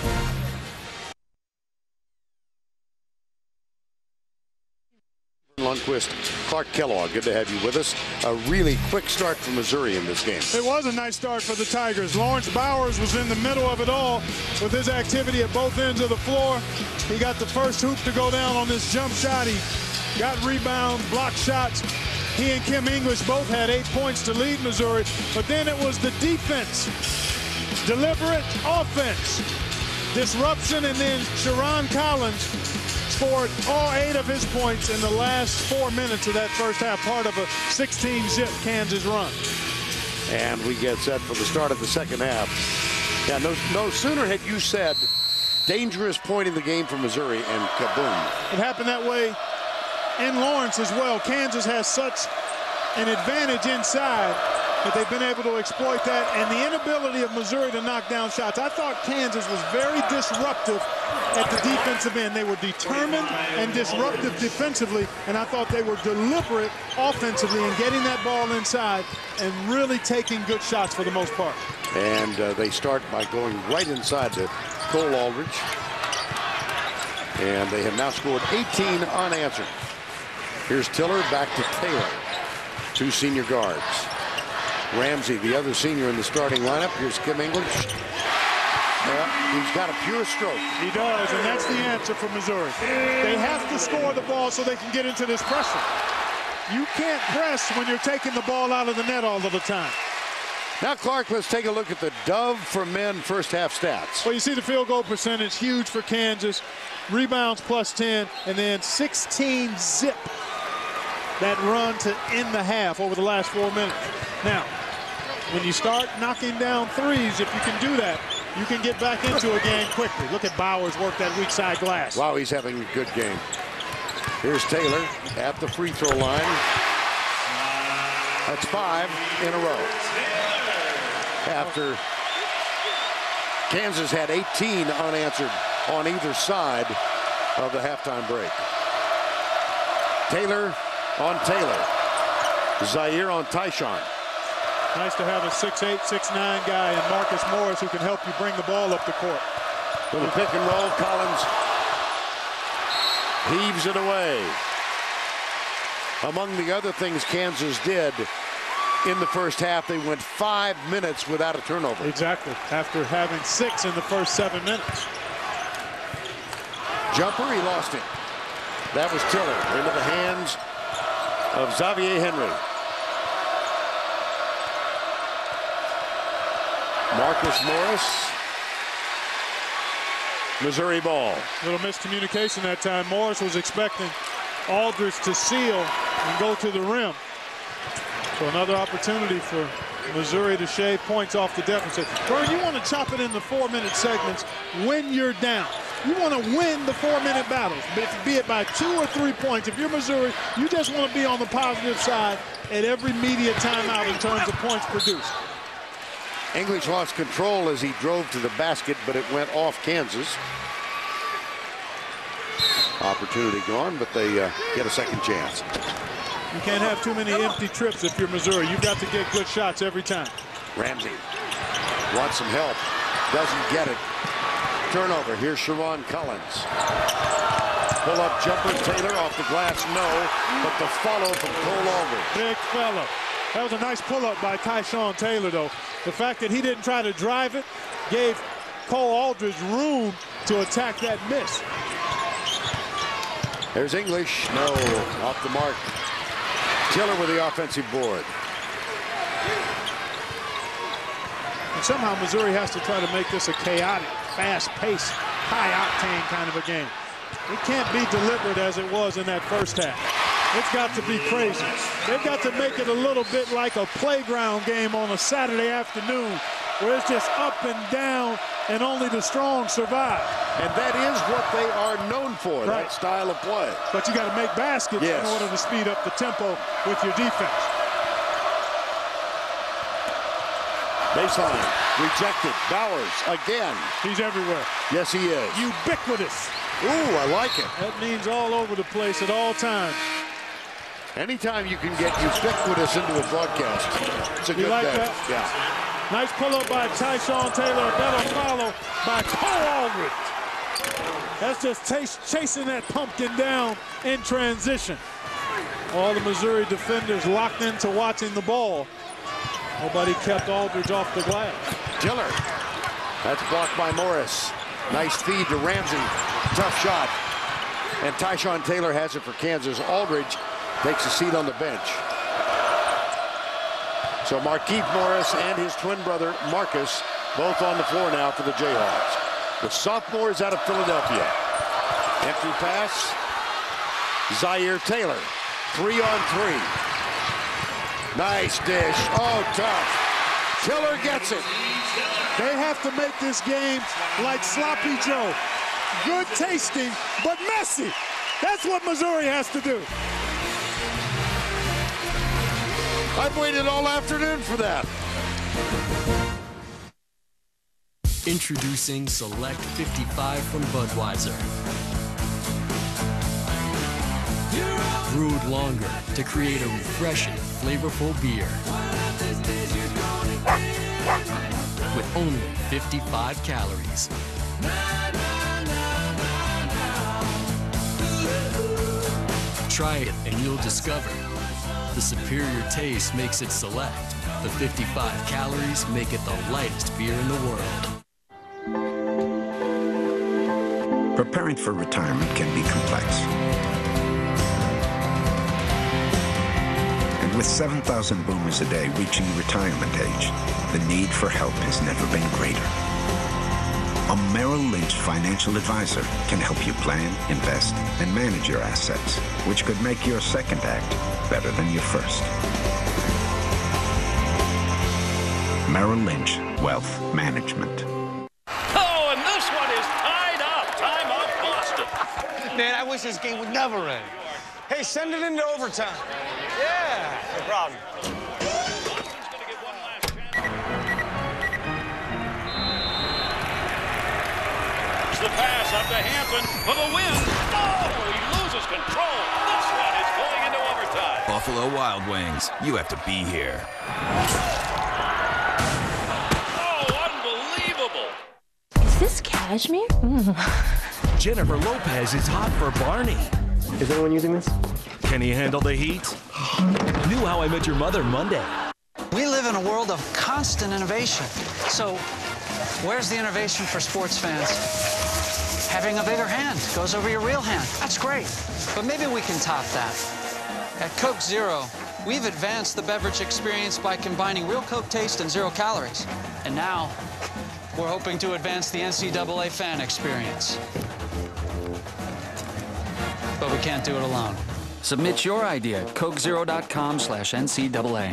Lundquist, Clark Kellogg, good to have you with us. A really quick start for Missouri in this game. It was a nice start for the Tigers. Lawrence Bowers was in the middle of it all with his activity at both ends of the floor. He got the first hoop to go down on this jump shot. He got rebounds, blocked shots. He and Kim English both had eight points to lead Missouri, but then it was the defense. Deliberate offense. Disruption, and then Sharon Collins scored all eight of his points in the last four minutes of that first half, part of a sixteen zip Kansas run. And we get set for the start of the second half. Yeah, no, no sooner had you said dangerous point in the game for Missouri, and kaboom. It happened that way in Lawrence as well. Kansas has such an advantage inside but they've been able to exploit that and the inability of Missouri to knock down shots. I thought Kansas was very disruptive at the defensive end. They were determined and disruptive defensively, and I thought they were deliberate offensively in getting that ball inside and really taking good shots for the most part. And uh, they start by going right inside to Cole Aldridge. And they have now scored eighteen unanswered. Here's Tiller back to Taylor. Two senior guards. Ramsey, the other senior in the starting lineup. Here's Kim English. Yeah, he's got a pure stroke. He does, and that's the answer for Missouri. They have to score the ball so they can get into this pressure. You can't press when you're taking the ball out of the net all of the time. Now, Clark, let's take a look at the Dove for men first half stats. Well, you see the field goal percentage, huge for Kansas. Rebounds plus ten, and then sixteen zip that run to end the half over the last four minutes. Now, when you start knocking down threes, if you can do that, you can get back into a game quickly. Look at Bowers work that weak side glass. Wow, he's having a good game. Here's Taylor at the free throw line. That's five in a row. After Kansas had eighteen unanswered on either side of the halftime break. Taylor on Taylor. Zaire on Tyshawn. Nice to have a six eight, six nine guy in Marcus Morris who can help you bring the ball up the court. With a pick and roll, Collins heaves it away. Among the other things Kansas did in the first half, they went five minutes without a turnover. Exactly, after having six in the first seven minutes. Jumper, he lost it. That was Tiller into the hands of Xavier Henry. Marcus Morris. Missouri ball. Little miscommunication that time. Morris was expecting Aldridge to seal and go to the rim. So another opportunity for Missouri to shave points off the deficit. Vern, you want to chop it into four-minute segments when you're down. You want to win the four-minute battles, be it by two or three points. If you're Missouri, you just want to be on the positive side at every media timeout in terms of points produced. English lost control as he drove to the basket, but it went off Kansas. Opportunity gone, but they uh, get a second chance. You can't have too many empty trips if you're Missouri. You've got to get good shots every time. Ramsey wants some help. Doesn't get it. Turnover. Here's Sharon Collins. Pull-up jumper. Taylor off the glass. No. But the follow from Cole Aldridge. Big fella. That was a nice pull-up by Tyshawn Taylor, though. The fact that he didn't try to drive it gave Cole Aldridge room to attack that miss. There's English. No. Off the mark. Tiller with the offensive board. And somehow Missouri has to try to make this a chaotic, fast-paced, high-octane kind of a game. It can't be deliberate as it was in that first half. It's got to be crazy. They've got to make it a little bit like a playground game on a Saturday afternoon where it's just up and down and only the strong survive. And that is what they are known for, right. That style of play. But you got to make baskets yes. in order to speed up the tempo with your defense. Baseline, rejected. Bowers again. He's everywhere. Yes, he is. Ubiquitous. Ooh, I like it. That means all over the place at all times. Anytime you can get ubiquitous into a broadcast, it's a you good like day. That? Yeah. Nice pull-up by Tyshawn Taylor. A better follow by Cole Aldridge. That's just chasing that pumpkin down in transition. All the Missouri defenders locked into watching the ball. Nobody kept Aldridge off the glass. Tiller. That's blocked by Morris. Nice feed to Ramsey. Tough shot. And Tyshawn Taylor has it for Kansas. Aldridge takes a seat on the bench. So Markieff Morris and his twin brother Marcus both on the floor now for the Jayhawks. The sophomores out of Philadelphia. Entry pass. Zaire Taylor. Three on three. Nice dish. Oh, tough. Tiller gets it. They have to make this game like Sloppy Joe. Good tasting, but messy. That's what Missouri has to do. I've waited all afternoon for that. Introducing Select fifty-five from Budweiser. Brewed longer to create a refreshing, flavorful beer. With only fifty-five calories. Try it and you'll discover the superior taste makes it Select. The fifty-five calories make it the lightest beer in the world. Preparing for retirement can be complex. And with seven thousand boomers a day reaching retirement age, the need for help has never been greater. A Merrill Lynch financial advisor can help you plan, invest, and manage your assets, which could make your second act better than your first. Merrill Lynch Wealth Management. Oh, and this one is tied up. Time out, Boston. Man, I wish this game would never end. Hey, send it into overtime. Yeah, no problem. The pass up to Hampton for the win. Oh, he loses control. This one is going into overtime. Buffalo Wild Wings, you have to be here. Oh, unbelievable. Is this cashmere? Mm. Jennifer Lopez is hot for Barney. Is anyone using this? Can he handle the heat? New How I Met Your Mother Monday. We live in a world of constant innovation. So, where's the innovation for sports fans? Having a bigger hand goes over your real hand. That's great. But maybe we can top that. At Coke Zero, we've advanced the beverage experience by combining real Coke taste and zero calories. And now, we're hoping to advance the N C double A fan experience. But we can't do it alone. Submit your idea at coke zero dot com slash N C double A.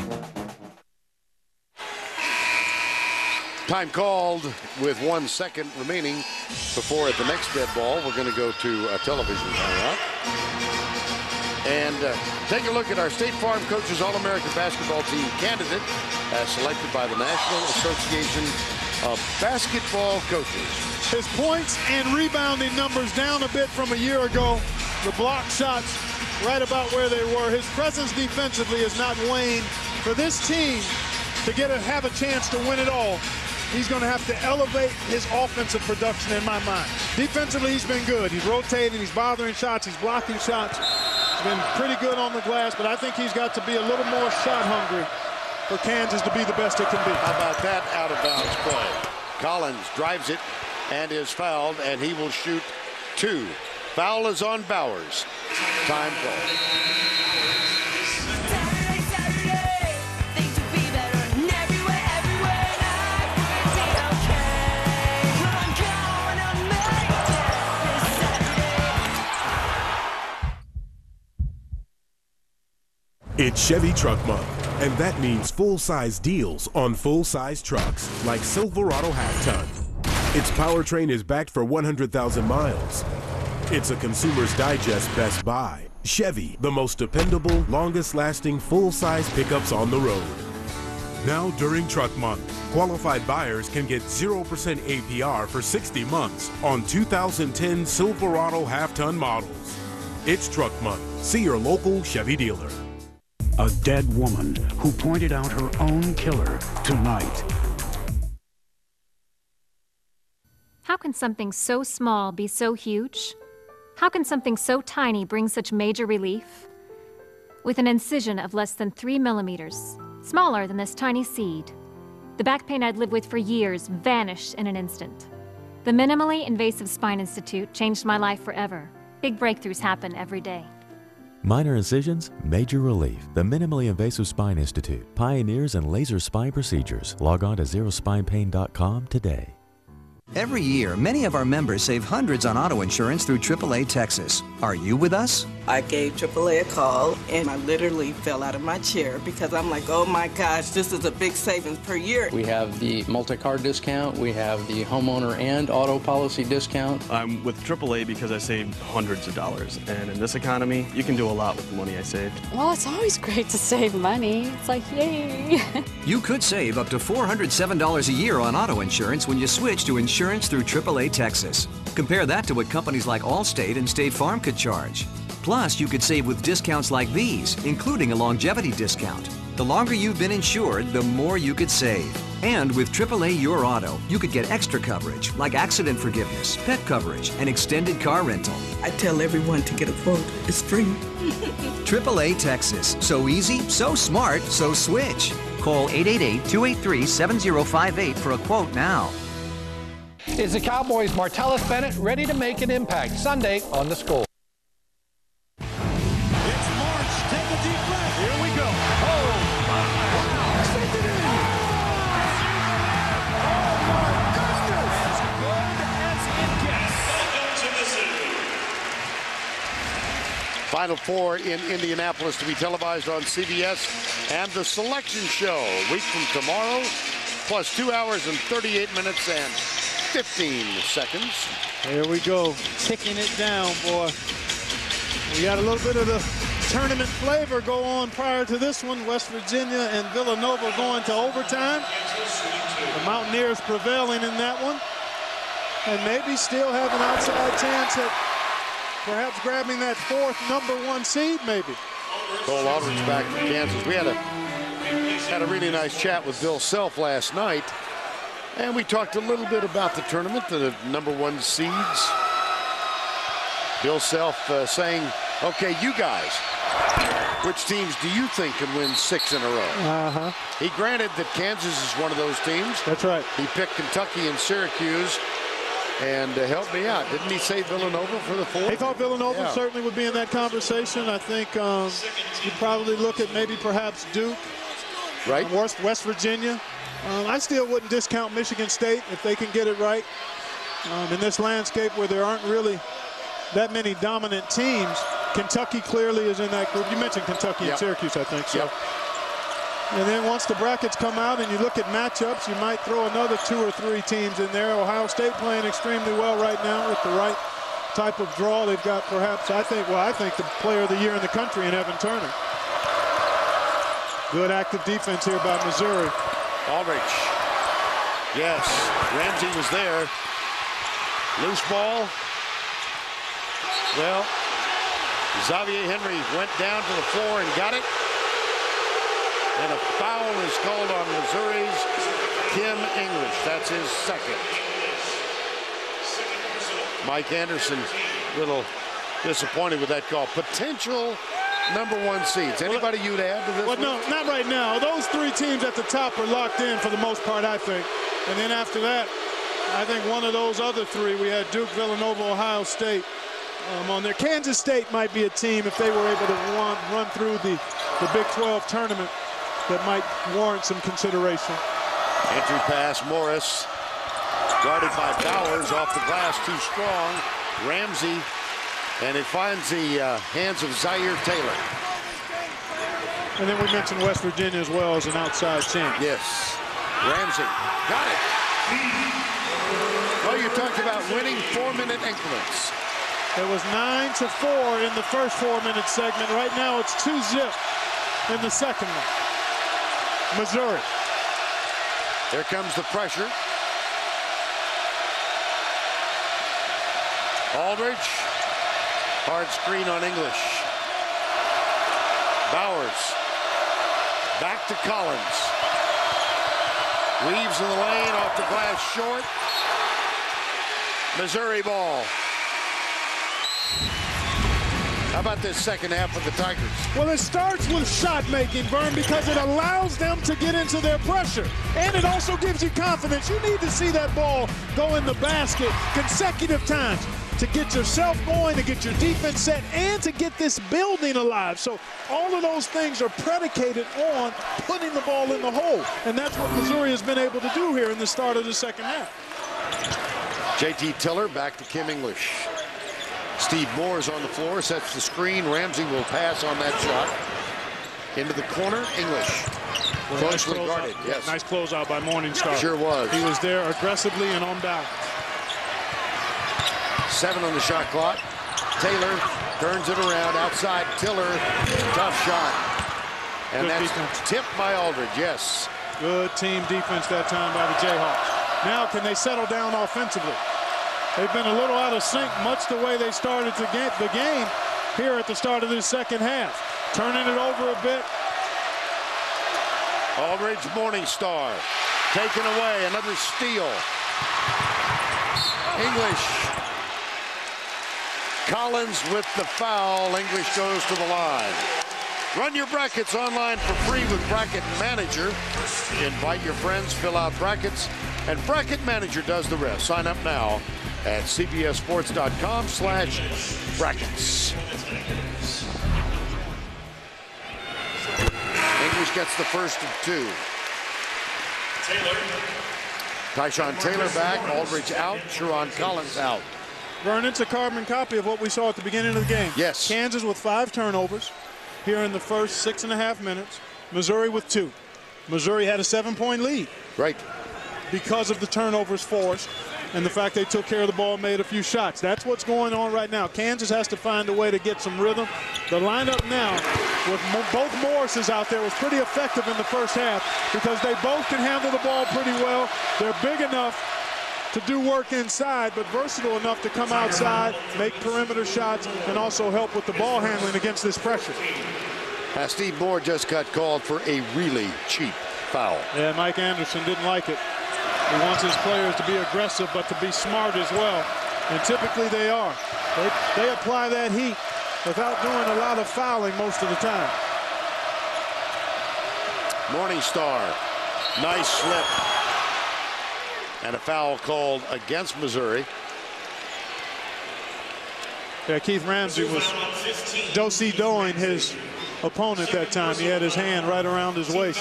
Time called with one second remaining before at the next dead ball. We're going to go to a television timeout. And uh, take a look at our State Farm Coaches All-American Basketball Team candidate as selected by the National Association of Basketball Coaches. His points and rebounding numbers down a bit from a year ago. The block shots right about where they were. His presence defensively is not waned. For this team to get a, have a chance to win it all, he's going to have to elevate his offensive production in my mind. Defensively, he's been good. He's rotating, he's bothering shots, he's blocking shots. He's been pretty good on the glass, but I think he's got to be a little more shot hungry for Kansas to be the best it can be. How about that out of bounds play? Collins drives it and is fouled, and he will shoot two. Foul is on Bowers. Time call. It's Chevy Truck Month, and that means full-size deals on full-size trucks like Silverado half-ton. Its powertrain is backed for one hundred thousand miles. It's a Consumer's Digest Best Buy. Chevy, the most dependable, longest-lasting full-size pickups on the road. Now during Truck Month, qualified buyers can get zero percent A P R for sixty months on two thousand ten Silverado half-ton models. It's Truck Month. See your local Chevy dealer. A dead woman who pointed out her own killer tonight. How can something so small be so huge? How can something so tiny bring such major relief? With an incision of less than three millimeters, smaller than this tiny seed, the back pain I'd lived with for years vanished in an instant. The Minimally Invasive Spine Institute changed my life forever. Big breakthroughs happen every day. Minor incisions, major relief. The Minimally Invasive Spine Institute, pioneers in laser spine procedures. Log on to zero spine pain dot com today. Every year, many of our members save hundreds on auto insurance through triple A Texas. Are you with us? I gave triple A a call, and I literally fell out of my chair because I'm like, oh my gosh, this is a big savings per year. We have the multi-car discount, we have the homeowner and auto policy discount. I'm with triple A because I saved hundreds of dollars, and in this economy, you can do a lot with the money I saved. Well, it's always great to save money. It's like, yay. You could save up to four hundred seven dollars a year on auto insurance when you switch to insurance through triple A Texas. Compare that to what companies like Allstate and State Farm could charge. Plus, you could save with discounts like these, including a longevity discount. The longer you've been insured, the more you could save. And with triple A Your Auto, you could get extra coverage like accident forgiveness, pet coverage, and extended car rental. I tell everyone to get a quote. It's free. triple A Texas. So easy, so smart, so switch. Call eight eight eight, two eight three, seven zero five eight for a quote now. Is the Cowboys' Martellus Bennett ready to make an impact Sunday on The Score? Final Four in Indianapolis to be televised on C B S, and the selection show a week from tomorrow, plus two hours and thirty-eight minutes and fifteen seconds. Here we go, kicking it down, boy. We got a little bit of the tournament flavor go on prior to this one. West Virginia and Villanova going to overtime. The Mountaineers prevailing in that one, and maybe still have an outside chance at perhaps grabbing that fourth number one seed, maybe. Cole Aldridge back from Kansas. We had a had a really nice chat with Bill Self last night, and we talked a little bit about the tournament, the number one seeds. Bill Self uh, saying, okay, you guys, which teams do you think can win six in a row? Uh-huh. He granted that Kansas is one of those teams. That's right. He picked Kentucky and Syracuse. And uh, help me out. Didn't he say Villanova for the fourth? He thought Villanova yeah. certainly would be in that conversation. I think um, you'd probably look at maybe perhaps Duke. Right. West, West Virginia. Um, I still wouldn't discount Michigan State if they can get it right. Um, in this landscape where there aren't really that many dominant teams, Kentucky clearly is in that group. You mentioned Kentucky yep. and Syracuse, I think. So. Yep. And then once the brackets come out and you look at matchups, you might throw another two or three teams in there. Ohio State playing extremely well right now with the right type of draw. They've got perhaps, I think, well, I think the player of the year in the country in Evan Turner. Good active defense here by Missouri. Aldridge. Yes, Ramsey was there. Loose ball. Well, Xavier Henry went down to the floor and got it. And a foul is called on Missouri's Kim English. That's his second. Mike Anderson, a little disappointed with that call. Potential number one seeds. Anybody you'd add to this? Well, one? no, not right now. Those three teams at the top are locked in for the most part, I think. And then after that, I think one of those other three, we had Duke, Villanova, Ohio State um, on there. Kansas State might be a team if they were able to run, run through the, the Big twelve tournament that might warrant some consideration. Entry pass, Morris. Guarded by Bowers, off the glass, too strong. Ramsey, and it finds the uh, hands of Zaire Taylor. And then we mentioned West Virginia as well as an outside chance. Yes. Ramsey, got it. Well, you talked about winning four-minute increments. It was nine to four in the first four-minute segment. Right now, it's two zip in the second one. Missouri. Here comes the pressure. Aldridge. Hard screen on English. Bowers. Back to Collins. Weaves in the lane, off the glass, short. Missouri ball. How about this second half of the Tigers? Well, it starts with shot making, Vern, because it allows them to get into their pressure. And it also gives you confidence. You need to see that ball go in the basket consecutive times to get yourself going, to get your defense set, and to get this building alive. So all of those things are predicated on putting the ball in the hole. And that's what Missouri has been able to do here in the start of the second half. J T Tiller back to Kim English. Steve Moore's on the floor, sets the screen. Ramsey will pass on that shot. Into the corner, English. Well, Closely nice guarded, out. yes. Nice closeout by Morningstar. Sure was. He was there aggressively and on balance. Seven on the shot clock. Taylor turns it around outside. Tiller, tough shot. And Good that's defense. tipped by Aldridge, yes. Good team defense that time by the Jayhawks. Now can they settle down offensively? They've been a little out of sync, much the way they started to get the game here at the start of this second half. Turning it over a bit. Aldridge, Morningstar, taken away, another steal. English. Collins with the foul. English goes to the line. Run your brackets online for free with Bracket Manager. Invite your friends, fill out brackets, and Bracket Manager does the rest. Sign up now at C B S Sports dot com slash brackets. English gets the first of two. Taylor. Tyshawn Taylor back, Aldridge out, Sherron Collins out. Vern, it's a carbon copy of what we saw at the beginning of the game. Yes. Kansas with five turnovers here in the first six and a half minutes. Missouri with two. Missouri had a seven-point lead. Right. Because of the turnovers forced and the fact they took care of the ball, made a few shots. That's what's going on right now. Kansas has to find a way to get some rhythm. The lineup now with both Morrises out there was pretty effective in the first half because they both can handle the ball pretty well. They're big enough to do work inside, but versatile enough to come outside, make perimeter shots, and also help with the ball handling against this pressure. Uh, Steve Moore just got called for a really cheap foul. Yeah, Mike Anderson didn't like it. He wants his players to be aggressive, but to be smart as well. And typically they are. They, they apply that heat without doing a lot of fouling most of the time. Morningstar, nice slip. And a foul called against Missouri. Yeah, Keith Ramsey was do-si-doing his opponent that time. He had his hand right around his waist.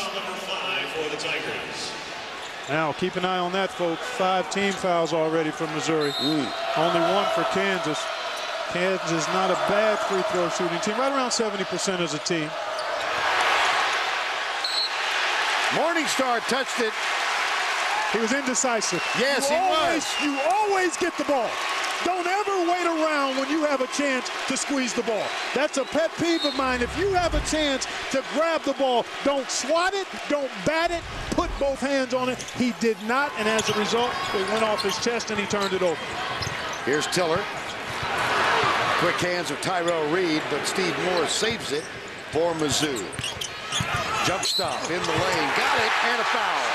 Now, keep an eye on that, folks. Five team fouls already from Missouri. Mm. Only one for Kansas. Kansas is not a bad free throw shooting team, right around seventy percent as a team. Morningstar touched it. He was indecisive. Yes, you he always, was. You always get the ball. Don't ever wait around when you have a chance to squeeze the ball. That's a pet peeve of mine. If you have a chance to grab the ball, don't swat it, don't bat it, put both hands on it. He did not, and as a result, it went off his chest and he turned it over. Here's Tiller. Quick hands of Tyrell Reed, but Steve Moore saves it for Mizzou. Jump stop in the lane. Got it, and a foul.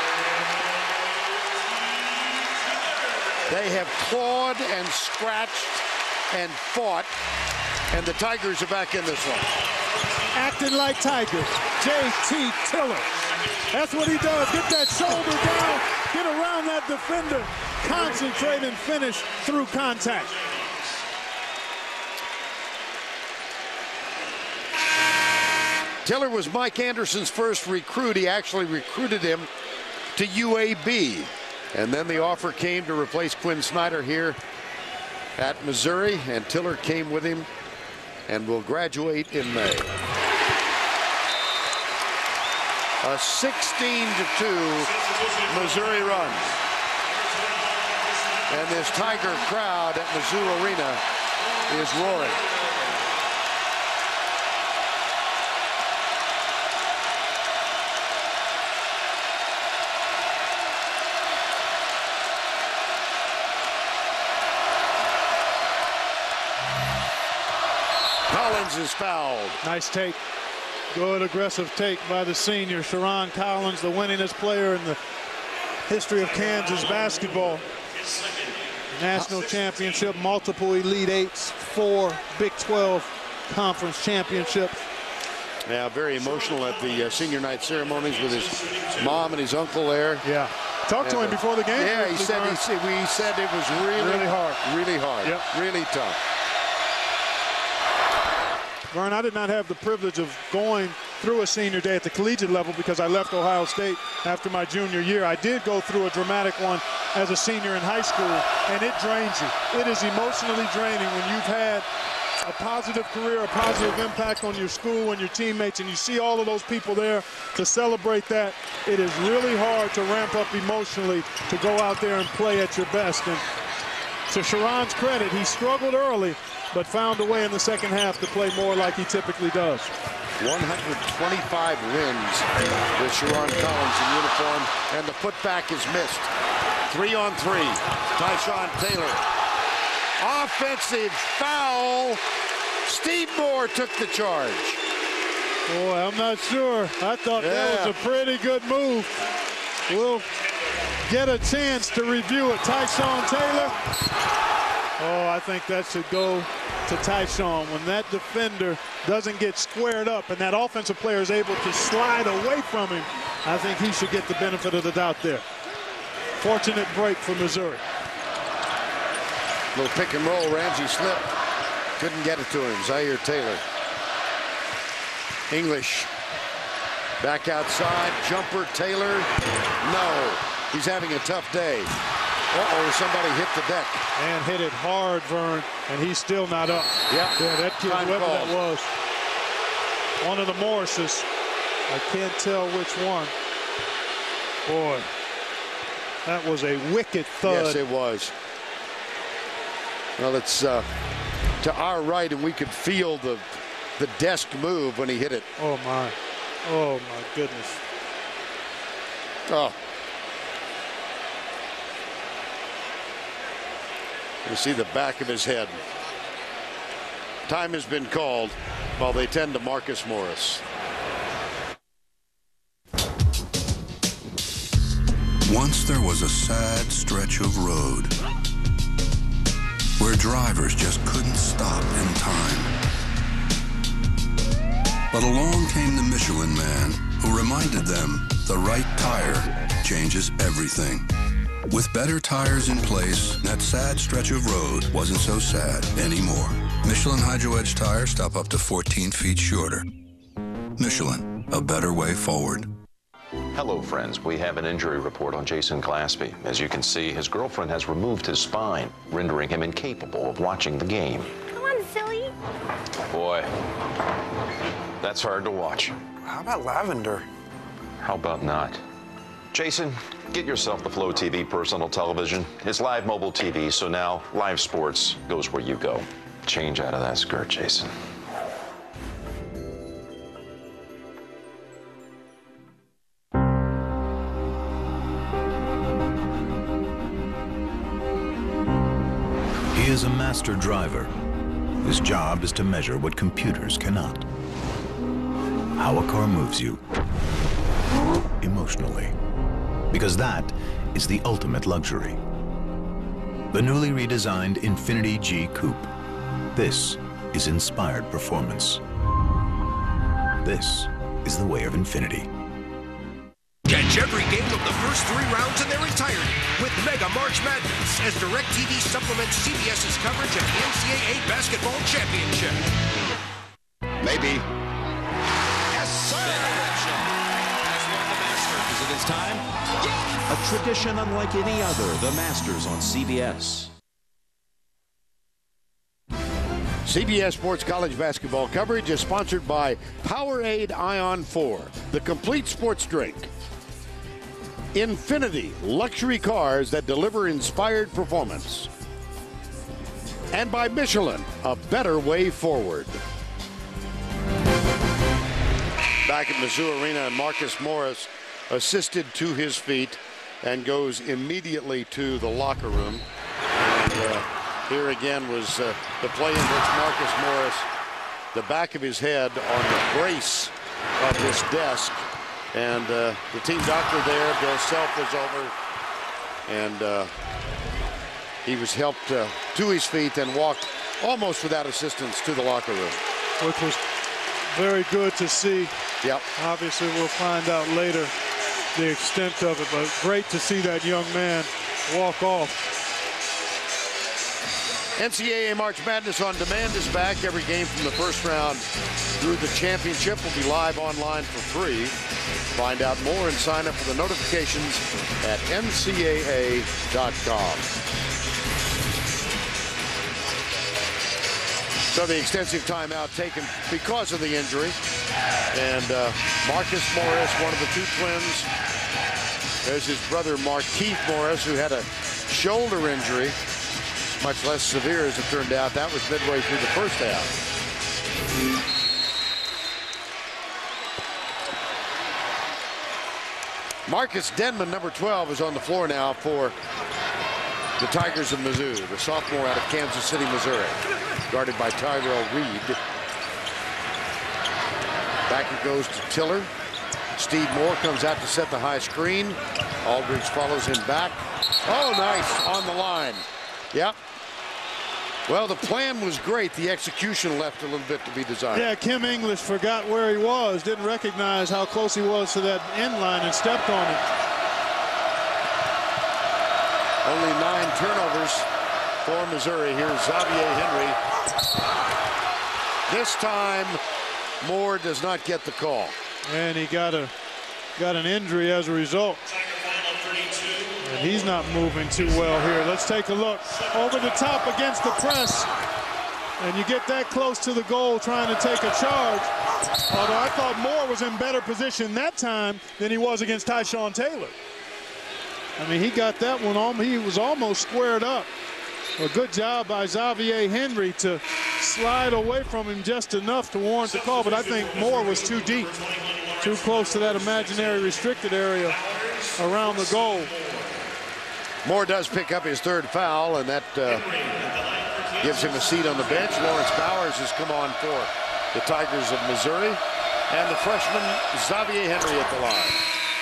They have clawed and scratched and fought, and the Tigers are back in this one. Acting like Tigers, J T Tiller. That's what he does. Get that shoulder down, get around that defender, concentrate and finish through contact. Tiller was Mike Anderson's first recruit. He actually recruited him to U A B. And then the offer came to replace Quinn Snyder here at Missouri, and Tiller came with him and will graduate in May. A sixteen to two Missouri run. And this Tiger crowd at Mizzou Arena is roaring. Collins is fouled. Nice take. Good aggressive take by the senior, Sherron Collins, the winningest player in the history of Kansas basketball. National championship, multiple Elite Eights, four Big twelve conference championships. Yeah, very emotional at the uh, senior night ceremonies with his mom and his uncle there. Yeah. Talked to him uh, before the game. Yeah, he said, he said, we said it was really, really hard. Really hard. Yep. Really tough. Vern, I did not have the privilege of going through a senior day at the collegiate level because I left Ohio State after my junior year. I did go through a dramatic one as a senior in high school, and it drains you. It is emotionally draining when you've had a positive career, a positive impact on your school and your teammates, and you see all of those people there to celebrate that. It is really hard to ramp up emotionally to go out there and play at your best. And to Sharon's credit, he struggled early, but found a way in the second half to play more like he typically does. one hundred twenty-five wins with Sharon Collins in uniform, and the putback is missed. Three on three. Tyshawn Taylor. Offensive foul. Steve Moore took the charge. Boy, I'm not sure. I thought yeah. that was a pretty good move. We'll get a chance to review it. Tyshawn Taylor. Oh, I think that should go to Tyshawn. When that defender doesn't get squared up and that offensive player is able to slide away from him, I think he should get the benefit of the doubt there. Fortunate break for Missouri. Little pick and roll. Ramsey slipped. Couldn't get it to him. Zaire Taylor. English. Back outside. Jumper. Taylor. No. He's having a tough day. Uh-oh, somebody hit the deck. And hit it hard, Vern, and he's still not up. Yeah, yeah that kid, Time whoever called. that was. One of the Morrises. I can't tell which one. Boy, that was a wicked thud. Yes, it was. Well, it's uh, to our right, and we could feel the the desk move when he hit it. Oh, my. Oh, my goodness. Oh. You see the back of his head. Time has been called while they tend to Marcus Morris. Once there was a sad stretch of road where drivers just couldn't stop in time. But along came the Michelin Man who reminded them the right tire changes everything. With better tires in place, that sad stretch of road wasn't so sad anymore. Michelin Hydro Edge tires stop up to fourteen feet shorter. Michelin, a better way forward. Hello, friends. We have an injury report on Jason Glaspie. As you can see, his girlfriend has removed his spine, rendering him incapable of watching the game. Come on, silly. Boy, that's hard to watch. How about lavender? How about not? Jason, get yourself the Flow T V personal television. It's live mobile T V, so now live sports goes where you go. Change out of that skirt, Jason. He is a master driver. His job is to measure what computers cannot. How a car moves you emotionally. Because that is the ultimate luxury. The newly redesigned Infiniti G Coupe. This is inspired performance. This is the way of Infiniti. Catch every game of the first three rounds in their entirety with Mega March Madness as DirecTV supplements CBS's coverage of the N C double A Basketball Championship. Maybe. Yes, sir! Has won the Masters. Is it his time? A tradition unlike any other, the Masters on C B S. C B S Sports College basketball coverage is sponsored by Powerade Ion four, the complete sports drink. Infiniti, luxury cars that deliver inspired performance. And by Michelin, a better way forward. Back at Mizzou Arena, and Marcus Morris assisted to his feet and goes immediately to the locker room. And uh, here again was uh, the play in which Marcus Morris, the back of his head on the brace of this desk. And uh, the team doctor there, Bill Self, was over. And uh, he was helped uh, to his feet and walked almost without assistance to the locker room. Which was very good to see. Yep. Obviously, we'll find out later the extent of it, but great to see that young man walk off. N C double A March Madness on Demand is back. Every game from the first round through the championship will be live online for free. Find out more and sign up for the notifications at N C A A dot com. So the extensive timeout taken because of the injury. And uh, Marcus Morris, one of the two twins. There's his brother Markeith Morris, who had a shoulder injury, much less severe as it turned out. That was midway through the first half. Marcus Denman, number twelve, is on the floor now for the Tigers of Mizzou, the sophomore out of Kansas City, Missouri, guarded by Tyrell Reed. Back it goes to Tiller. Steve Moore comes out to set the high screen. Aldridge follows him back. Oh, nice on the line. Yep. Well, the plan was great. The execution left a little bit to be desired. Yeah, Kim English forgot where he was, didn't recognize how close he was to that end line and stepped on it. Only nine turnovers for Missouri. Here's Xavier Henry. This time, Moore does not get the call. And he got a got an injury as a result. And he's not moving too well here. Let's take a look. Over the top against the press. And you get that close to the goal trying to take a charge. Although I thought Moore was in better position that time than he was against Tyshawn Taylor. I mean, he got that one on. He was almost squared up. A good job by Xavier Henry to slide away from him just enough to warrant the call. But I think Moore was too deep, too close to that imaginary restricted area around the goal. Moore does pick up his third foul, and that uh, gives him a seat on the bench. Lawrence Bowers has come on for the Tigers of Missouri, and the freshman Xavier Henry at the line.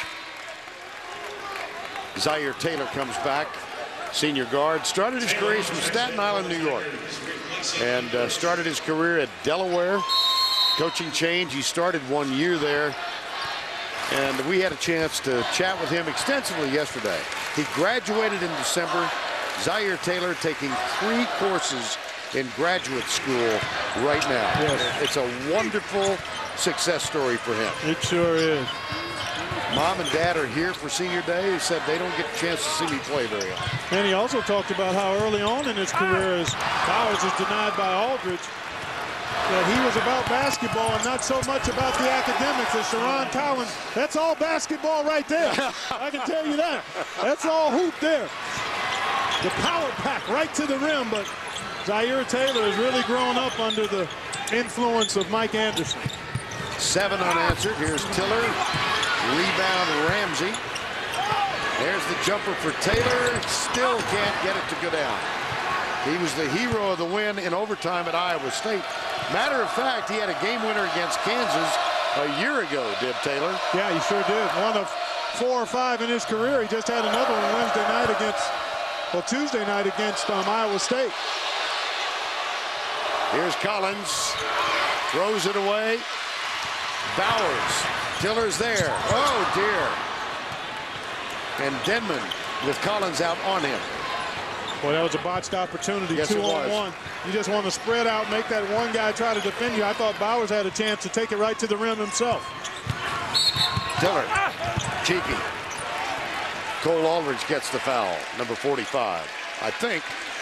Zaire Taylor comes back, senior guard. Started his career from Staten Island, New York, and uh, started his career at Delaware. Coaching change. He started one year there, and we had a chance to chat with him extensively yesterday. He graduated in December. Zaire Taylor taking three courses in graduate school right now. Yes. It's a wonderful success story for him. It sure is. Mom and Dad are here for senior day. He said they don't get a chance to see me play very often. And he also talked about how early on in his career, as Bowers is denied by Aldridge, that he was about basketball and not so much about the academics. As Sharon Collins, that's all basketball right there. I can tell you that. That's all hoop there. The power pack right to the rim, but Zaire Taylor has really grown up under the influence of Mike Anderson. Seven unanswered. Here's Tiller. Rebound Ramsey. There's the jumper for Taylor. Still can't get it to go down. He was the hero of the win in overtime at Iowa State. Matter of fact, he had a game winner against Kansas a year ago, did Taylor? Yeah, he sure did. One of four or five in his career. He just had another one Wednesday night against, well, Tuesday night against um, Iowa State. Here's Collins. Throws it away. Bowers. Tiller's there. Oh, dear. And Denman with Collins out on him. Well, that was a botched opportunity, yes, two it on was. one. You just want to spread out, make that one guy try to defend you. I thought Bowers had a chance to take it right to the rim himself. Tiller, cheeky. Cole Aldridge gets the foul, number forty-five, I think.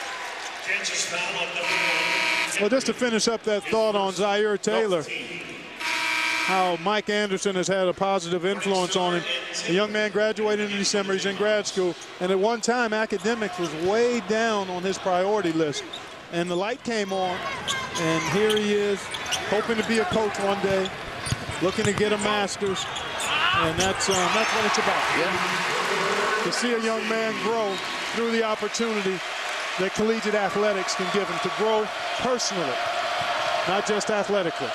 Well, just to finish up that thought on Zaire Taylor, how Mike Anderson has had a positive influence on him. The young man graduated in December. He's in grad school. And at one time, academics was way down on his priority list. And the light came on. And here he is, hoping to be a coach one day, looking to get a master's. And that's, um, that's what it's about. Yeah. To see a young man grow through the opportunity that collegiate athletics can give him to grow personally, not just athletically.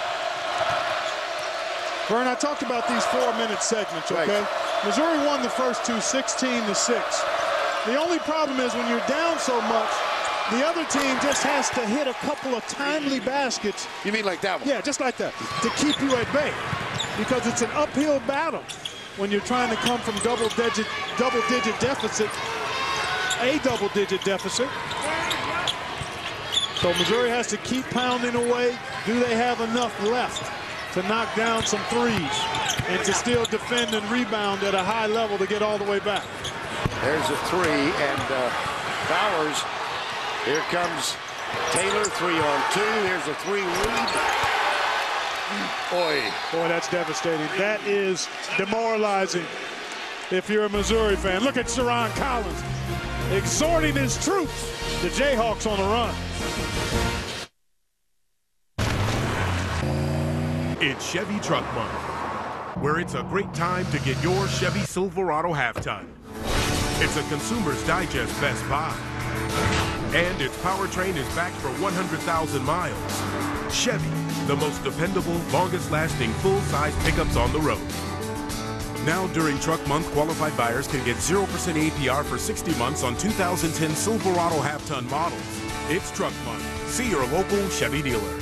Vern, I talked about these four-minute segments, okay? Right. Missouri won the first two, sixteen to six. The only problem is when you're down so much, the other team just has to hit a couple of timely baskets. You mean like that one? Yeah, just like that, to keep you at bay. Because it's an uphill battle when you're trying to come from double-digit double-digit deficit, a double-digit deficit. So Missouri has to keep pounding away. Do they have enough left to knock down some threes? and to still defend and rebound at a high level to get all the way back. There's a three, and uh, Bowers. Here comes Taylor, three on two. Here's a three lead. Boy. Boy, that's devastating. That is demoralizing if you're a Missouri fan. Look at Sharon Collins exhorting his troops. The Jayhawks on the run. It's Chevy Truck Month, where it's a great time to get your Chevy Silverado half-ton. It's a Consumer's Digest Best Buy. And its powertrain is backed for one hundred thousand miles. Chevy, the most dependable, longest-lasting, full-size pickups on the road. Now during Truck Month, qualified buyers can get zero percent A P R for sixty months on two thousand ten Silverado half-ton models. It's Truck Month. See your local Chevy dealer.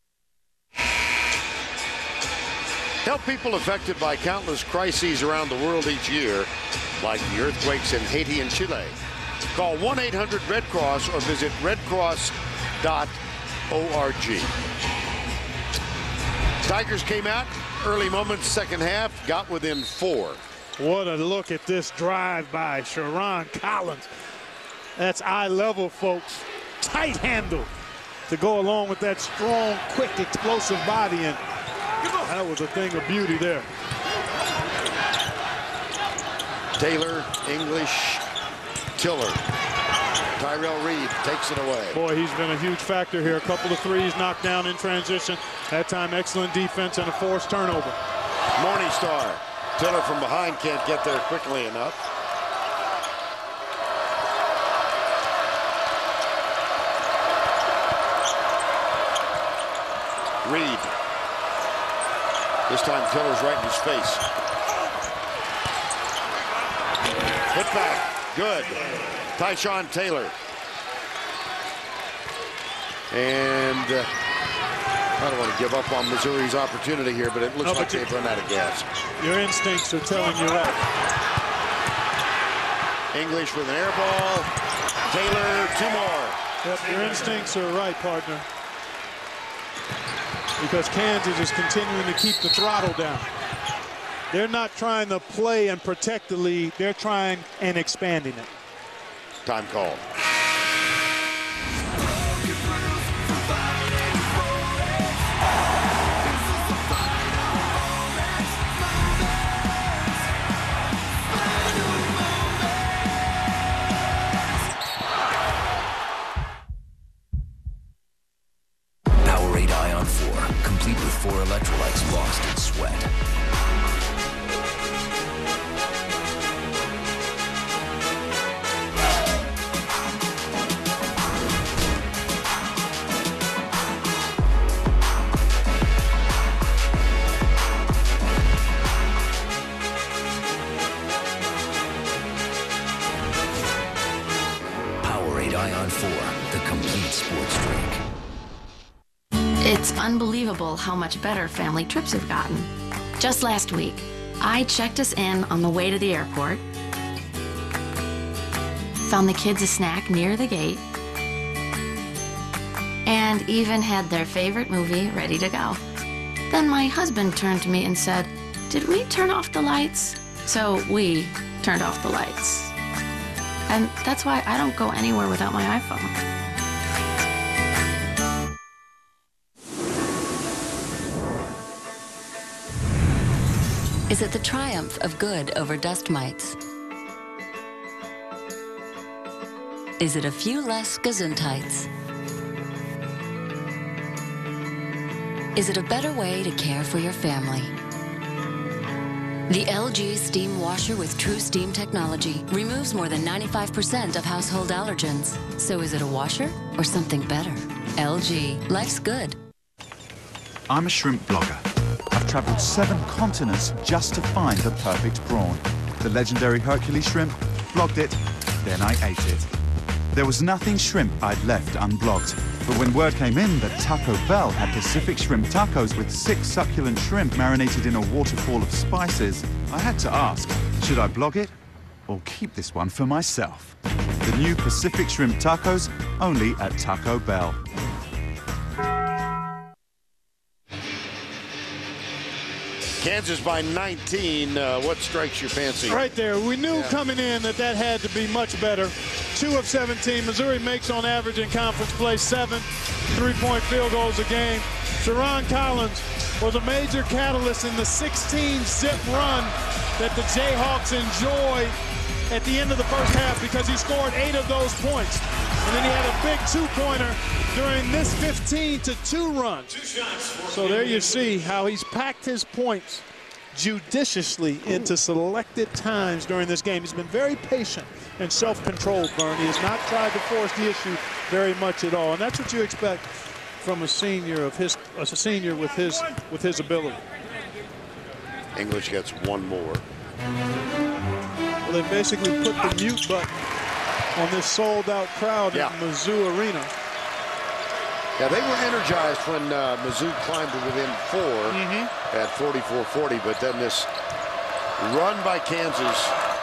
Help people affected by countless crises around the world each year, like the earthquakes in Haiti and Chile. Call one eight hundred red cross or visit red cross dot org. Tigers came out, early moments, second half, got within four. What a look at this drive by Sharon Collins. That's eye level, folks. Tight handle to go along with that strong, quick, explosive body. And that was a thing of beauty there. Taylor, English, Tiller. Tyrell Reed takes it away. Boy, he's been a huge factor here. A couple of threes knocked down in transition. That time, excellent defense and a forced turnover. Morningstar. Tiller from behind can't get there quickly enough. Reed. This time Tiller's right in his face. Hit back. Good. Tyshawn Taylor. And uh, I don't want to give up on Missouri's opportunity here, but it looks no, like they've run out of gas. Your instincts are telling you that. English with an air ball. Taylor, two more. Yep, your instincts are right, partner. Because Kansas is continuing to keep the throttle down. They're not trying to play and protect the lead. They're trying and expanding it. Time call. Powerade Ion four, complete with four electrolytes lost in sweat. Ion four, the complete sports drink. It's unbelievable how much better family trips have gotten. Just last week, I checked us in on the way to the airport, found the kids a snack near the gate, and even had their favorite movie ready to go. Then my husband turned to me and said, "Did we turn off the lights?" So we turned off the lights. And that's why I don't go anywhere without my iPhone. Is it the triumph of good over dust mites? Is it a few less Gesundheits? Is it a better way to care for your family? The L G Steam Washer with True Steam technology removes more than ninety-five percent of household allergens. So is it a washer or something better? L G. Life's good. I'm a shrimp blogger. I've traveled seven continents just to find the perfect prawn. The legendary Hercules shrimp, blogged it, then I ate it. There was nothing shrimp I'd left unblogged. But when word came in that Taco Bell had Pacific shrimp tacos with six succulent shrimp marinated in a waterfall of spices, I had to ask, should I blog it or keep this one for myself? The new Pacific shrimp tacos, only at Taco Bell. Kansas by nineteen. Uh, what strikes your fancy? Right there. We knew yeah. coming in that that had to be much better. Two of seventeen. Missouri makes on average in conference play seven three-point field goals a game. Sharon Collins was a major catalyst in the sixteen zip run that the Jayhawks enjoyed at the end of the first half because he scored eight of those points. And then he had a big two-pointer during this fifteen to two run. So there you see how he's packed his points judiciously into selected times during this game. He's been very patient and self-controlled, Vern. He has not tried to force the issue very much at all. And that's what you expect from a senior of his, a senior with his, with his ability. English gets one more. Well, they basically put the mute button on this sold-out crowd yeah. at Mizzou Arena. Yeah, they were energized when uh, Mizzou climbed to within four mm-hmm. at forty-four forty, but then this run by Kansas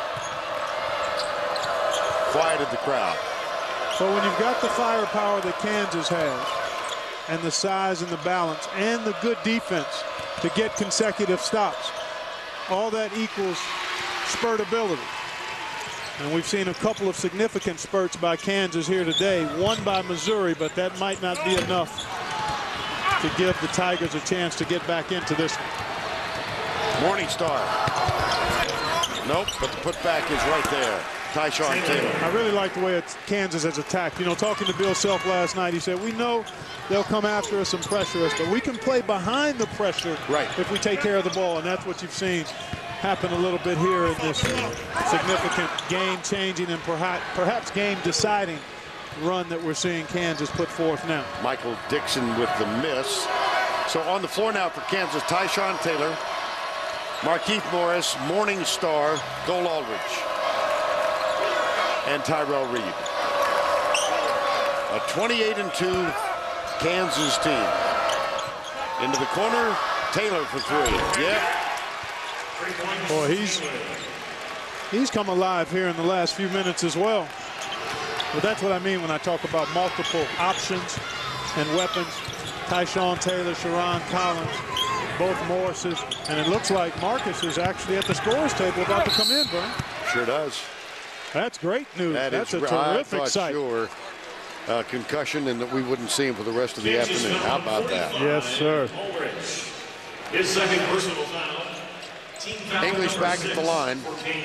quieted the crowd. So when you've got the firepower that Kansas has, and the size and the balance, and the good defense to get consecutive stops, all that equals spurt ability. And we've seen a couple of significant spurts by Kansas here today, one by Missouri, but that might not be enough to give the Tigers a chance to get back into this one. Morningstar. Nope, but the putback is right there. Tyshawn Taylor. I really like the way it's Kansas has attacked. You know, talking to Bill Self last night, he said, we know they'll come after us and pressure us, but we can play behind the pressure right. if we take care of the ball, and that's what you've seen happen a little bit here in this significant game-changing and perhaps, perhaps game-deciding run that we're seeing Kansas put forth now. Michael Dixon with the miss. So on the floor now for Kansas, Tyshawn Taylor, Markeith Morris, Morningstar, Cole Aldridge, and Tyrell Reed. A twenty-eight and two Kansas team. Into the corner, Taylor for three. Yeah. Boy, he's he's come alive here in the last few minutes as well. But that's what I mean when I talk about multiple options and weapons. Tyshawn Taylor, Sharon Collins, both Morrises, and it looks like Marcus is actually at the scorer's table about to come in, Vern. Sure does. That's great news. That That's is, a terrific I sight. Sure. Uh, concussion, and that we wouldn't see him for the rest of the afternoon. How about that? Yes, sir. His second personal foul. English back at the line.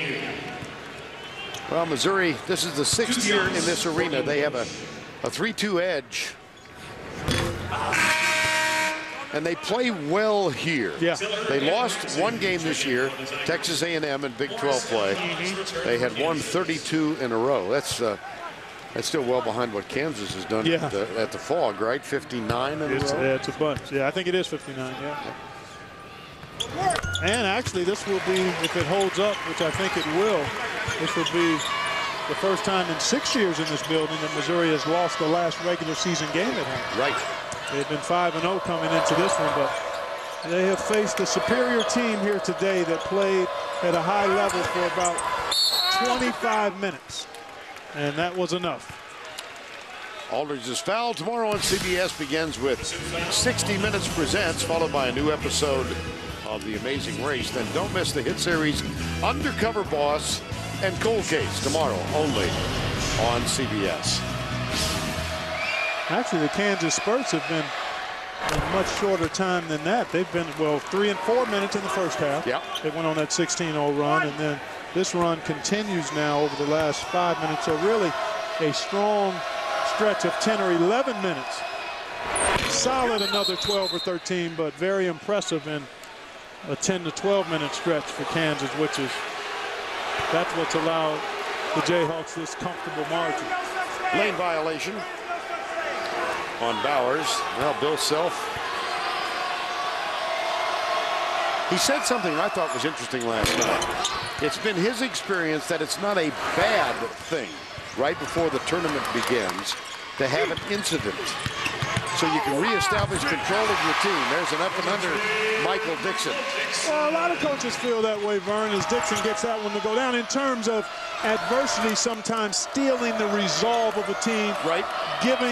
Well, Missouri, this is the sixth year in this arena. They have a a three two edge. And they play well here. Yeah. They lost one game this year, Texas A and M in Big twelve play. They had won thirty-two in a row. That's uh, that's still well behind what Kansas has done yeah. at, the, at the Fog, right? fifty-nine in it's, a row. Yeah, it's a bunch. Yeah, I think it is fifty-nine. Yeah. yeah. And actually, this will be, if it holds up, which I think it will, this will be the first time in six years in this building that Missouri has lost the last regular season game at home. Right. They've been five and oh coming into this one, but they have faced a superior team here today that played at a high level for about twenty-five minutes, and that was enough. Aldridge is fouled. Tomorrow on C B S begins with sixty minutes Presents, followed by a new episode of The Amazing Race. Then don't miss the hit series Undercover Boss and Cold Case tomorrow only on C B S. Actually, the Kansas Spurs have been a much shorter time than that. They've been, well, three and four minutes in the first half. Yep. They went on that sixteen oh run, and then this run continues now over the last five minutes. So really a strong stretch of ten or eleven minutes. Solid another twelve or thirteen, but very impressive in a ten to twelve minute stretch for Kansas, which is, that's what's allowed the Jayhawks this comfortable margin. Lane violation on Bowers. Well, Bill Self, he said something I thought was interesting last night. It's been his experience that it's not a bad thing right before the tournament begins to have an incident, so you can reestablish control of your team. There's an up and under Michael Dixon. Well, a lot of coaches feel that way, Vern, as Dixon gets that one to go down in terms of adversity sometimes stealing the resolve of a team, right? Giving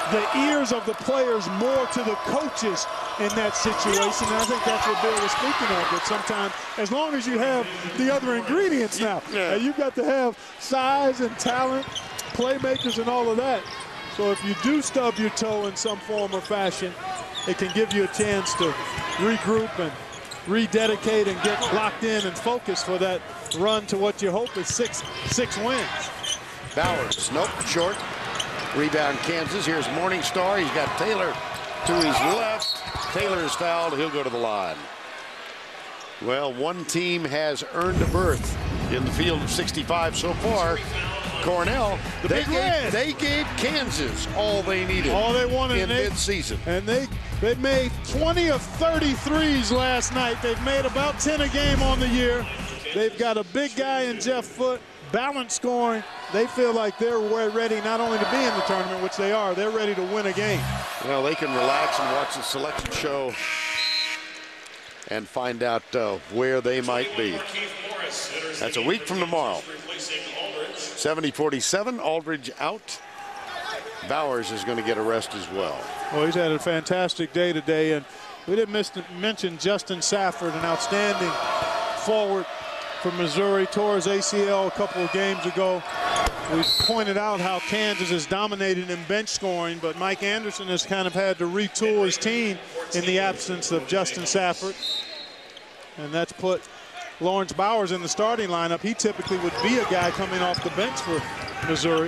the ears of the players more to the coaches in that situation. And I think that's what Bill was speaking of, that sometimes, as long as you have the other ingredients now, yeah. you've got to have size and talent, playmakers and all of that. So if you do stub your toe in some form or fashion, it can give you a chance to regroup and rededicate and get locked in and focused for that run to what you hope is six, six wins. Bowers, nope, short. Rebound Kansas. Here's Morningstar. He's got Taylor to his left. Taylor is fouled. He'll go to the line. Well, one team has earned a berth in the field of sixty-five so far. Cornell, the they big gave, red. they gave Kansas all they needed. All they wanted in they, mid-season. And they they made twenty of thirty-threes last night. They've made about ten a game on the year. They've got a big guy in Jeff Foote, balanced scoring. They feel like they're ready not only to be in the tournament, which they are, they're ready to win a game. Well, they can relax and watch the selection show and find out uh, where they might be. That's a week from tomorrow. seventy forty-seven, Aldridge out. Bowers is going to get a rest as well. Well, he's had a fantastic day today, and we didn't miss to mention Justin Safford, an outstanding forward for Missouri, tore his A C L a couple of games ago. We pointed out how Kansas is dominating in bench scoring, but Mike Anderson has kind of had to retool his team in the absence of Justin Safford. And that's put Lawrence Bowers in the starting lineup. He typically would be a guy coming off the bench for Missouri.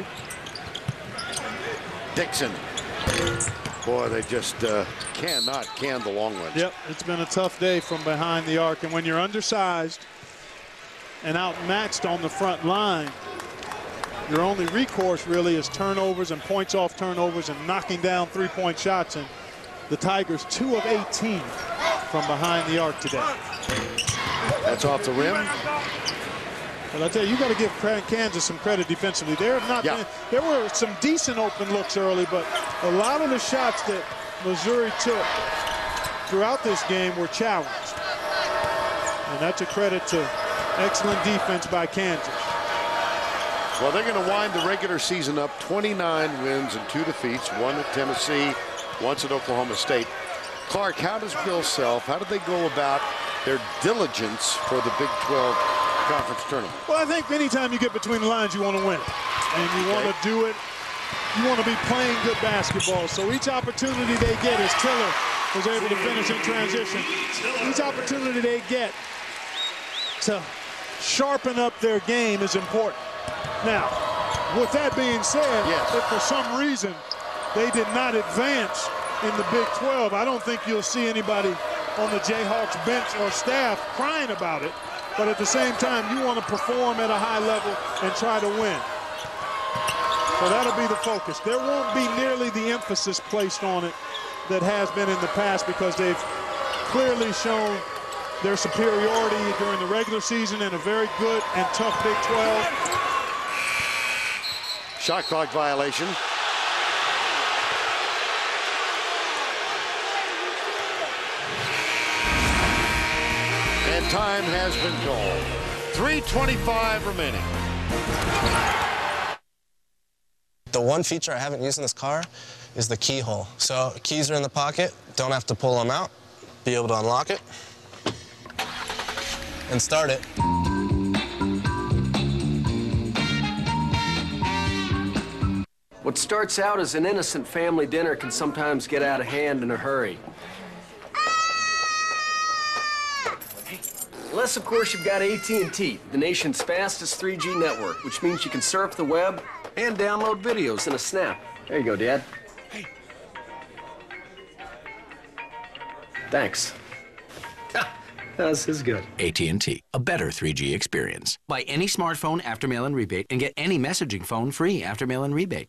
Dixon. Boy, they just uh, cannot can the long ones. Yep, it's been a tough day from behind the arc. And when you're undersized and outmatched on the front line, your only recourse really is turnovers and points off turnovers and knocking down three-point shots. And the Tigers, two of eighteen from behind the arc today. That's off the rim. But I tell you, you got to give Kansas some credit defensively. There have not yeah. been, there were some decent open looks early, but a lot of the shots that Missouri took throughout this game were challenged. And that's a credit to excellent defense by Kansas. Well, they're going to wind the regular season up twenty-nine wins and two defeats, one at Tennessee, once at Oklahoma State. Clark, how does Bill Self, how do they go about their diligence for the Big twelve Conference Tournament? Well, I think anytime you get between the lines, you want to win. And you okay. want to do it, you want to be playing good basketball. So each opportunity they get, as Tiller was able to finish in transition, each opportunity they get to sharpen up their game is important. Now, with that being said, yes. if for some reason they did not advance in the Big twelve, I don't think you'll see anybody on the Jayhawks bench or staff crying about it. But at the same time, you want to perform at a high level and try to win. So that'll be the focus. There won't be nearly the emphasis placed on it that has been in the past, because they've clearly shown their superiority during the regular season in a very good and tough Big twelve. Shot clock violation. And time has been called. three twenty-five remaining. The one feature I haven't used in this car is the keyhole. So keys are in the pocket, don't have to pull them out, be able to unlock it and start it. What starts out as an innocent family dinner can sometimes get out of hand in a hurry. Unless, of course, you've got A T and T, the nation's fastest three G network, which means you can surf the web and download videos in a snap. There you go, Dad. Hey. Thanks. This is good. A T and T, a better three G experience. Buy any smartphone after mail-in rebate and get any messaging phone free after mail-in rebate.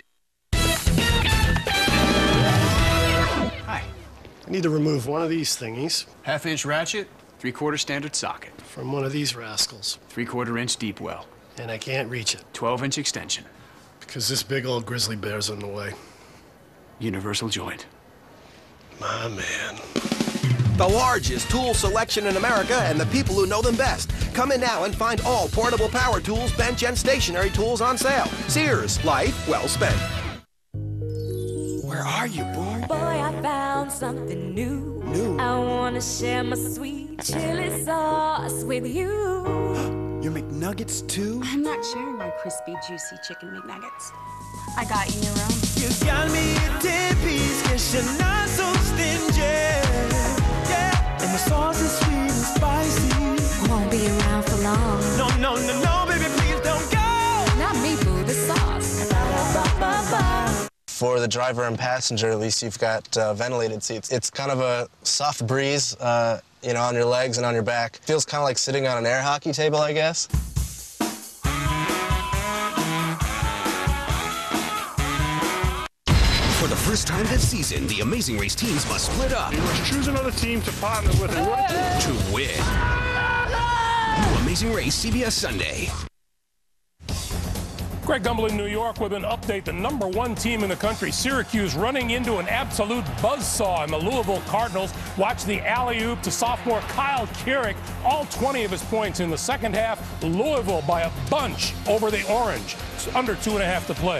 Hi. I need to remove one of these thingies. Half-inch ratchet, three-quarter standard socket. From one of these rascals. Three-quarter inch deep well. And I can't reach it. twelve-inch extension. Because this big old grizzly bear's in the way. Universal joint. My man. The largest tool selection in America and the people who know them best. Come in now and find all portable power tools, bench, and stationary tools on sale. Sears, life well spent. Where are you, boy? Boy, I found something new. New? I wanna share my sweet chili sauce with you. Your McNuggets, too? I'm not sharing my crispy, juicy chicken McNuggets. I got you your own. You got me a ten piece, guess you're not so stingy. Yeah, and the sauce is sweet and spicy. I won't be around for long. No, no, no, no, baby, please don't go. Not me, boo, the sauce. Ba-da-ba-ba-ba. For the driver and passenger, at least you've got uh, ventilated seats. It's kind of a soft breeze, uh, you know, on your legs and on your back. Feels kind of like sitting on an air hockey table, I guess. For the first time this season, the Amazing Race teams must split up. You must choose another team to partner with and to win. New Amazing Race, C B S Sunday. Greg Gumbel in New York with an update. The number one team in the country, Syracuse, running into an absolute buzzsaw in the Louisville Cardinals. Watch the alley-oop to sophomore Kyle Keurig. All twenty of his points in the second half. Louisville by a bunch over the Orange. It's under two and a half to play.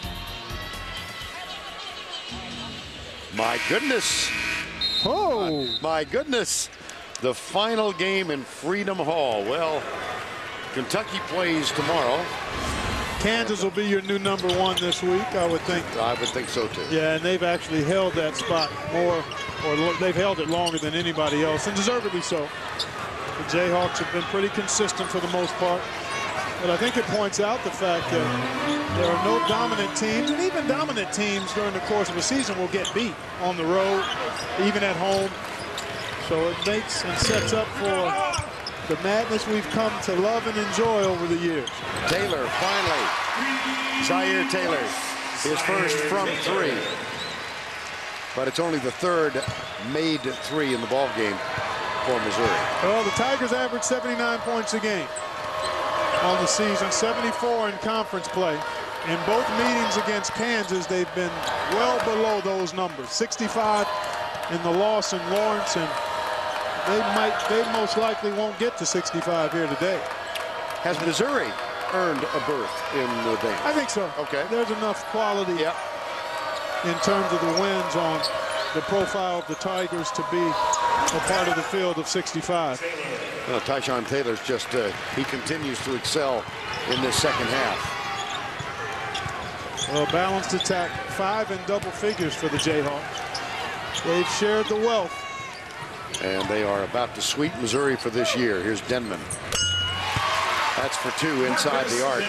My goodness. Oh. My goodness. The final game in Freedom Hall. Well, Kentucky plays tomorrow. Kansas will be your new number one this week, I would think. I would think so, too. Yeah, and they've actually held that spot more, or they've held it longer than anybody else, and deservedly so. The Jayhawks have been pretty consistent for the most part. But I think it points out the fact that there are no dominant teams, and even dominant teams during the course of a season will get beat on the road, even at home. So it makes and sets up for the madness we've come to love and enjoy over the years. Taylor, finally. Zaire Taylor, his first from three. But it's only the third made three in the ball game for Missouri. Well, the Tigers average seventy-nine points a game on the season, seventy-four in conference play. In both meetings against Kansas, they've been well below those numbers. sixty-five in the loss in Lawrence, and they might, they most likely won't get to sixty-five here today. Has Missouri earned a berth in the game? I think so. Okay. There's enough quality yep. in terms of the wins on the profile of the Tigers to be a part of the field of sixty-five. Well, Tyshawn Taylor's just, uh, he continues to excel in this second half. Well, balanced attack, five in double figures for the Jayhawks. They've shared the wealth. And they are about to sweep Missouri for this year. Here's Denman. That's for two inside the arc.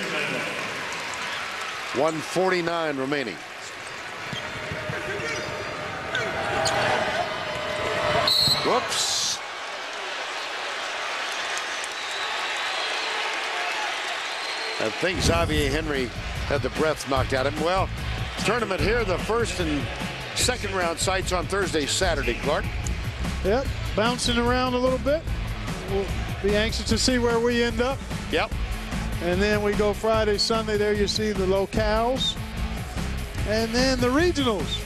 one forty-nine remaining. Whoops. I think Xavier Henry had the breath knocked out of him. Well, tournament here, the first and second round sites on Thursday, Saturday, Clark. Yep, bouncing around a little bit. We'll be anxious to see where we end up. Yep. And then we go Friday, Sunday. There you see the locales. And then the regionals.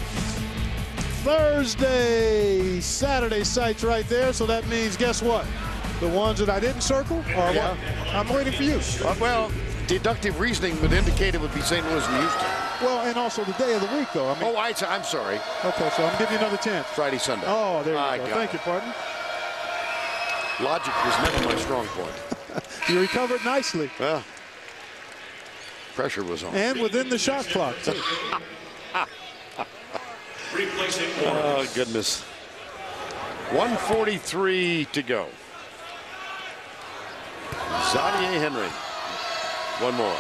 Thursday, Saturday sites right there. So that means, guess what? The ones that I didn't circle are yeah. what? I'm waiting for you. Uh, well, deductive reasoning would indicate it would be Saint Louis and Houston. Well, and also the day of the week, though. I mean, oh, I, I'm sorry. Okay, so I'm giving you another chance. Friday, Sunday. Oh, there you I go. got Thank it. you, partner. Logic was never my strong point. You recovered nicely. Well, pressure was on. And within the shot clock, too. Oh, goodness. one forty-three to go. Xavier Henry. One more.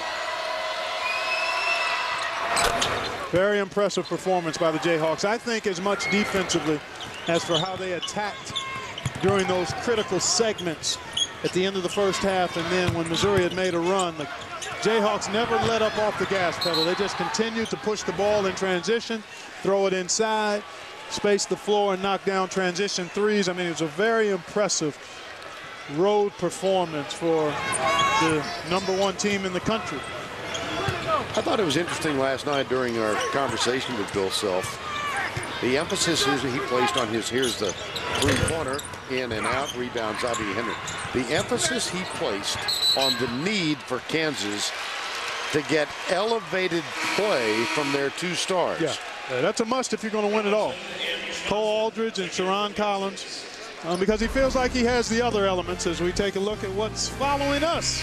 Very impressive performance by the Jayhawks. I think as much defensively as for how they attacked during those critical segments at the end of the first half, and then when Missouri had made a run, the Jayhawks never let up off the gas pedal. They just continued to push the ball in transition, throw it inside, space the floor, and knock down transition threes. I mean, it was a very impressive road performance for the number one team in the country. I thought it was interesting last night during our conversation with Bill Self. The emphasis is he placed on his, here's the three-pointer, in and out, rebound, Xavier Henry. The emphasis he placed on the need for Kansas to get elevated play from their two stars. Yeah. Yeah, that's a must if you're going to win it all. Cole Aldridge and Sharon Collins, um, because he feels like he has the other elements as we take a look at what's following us.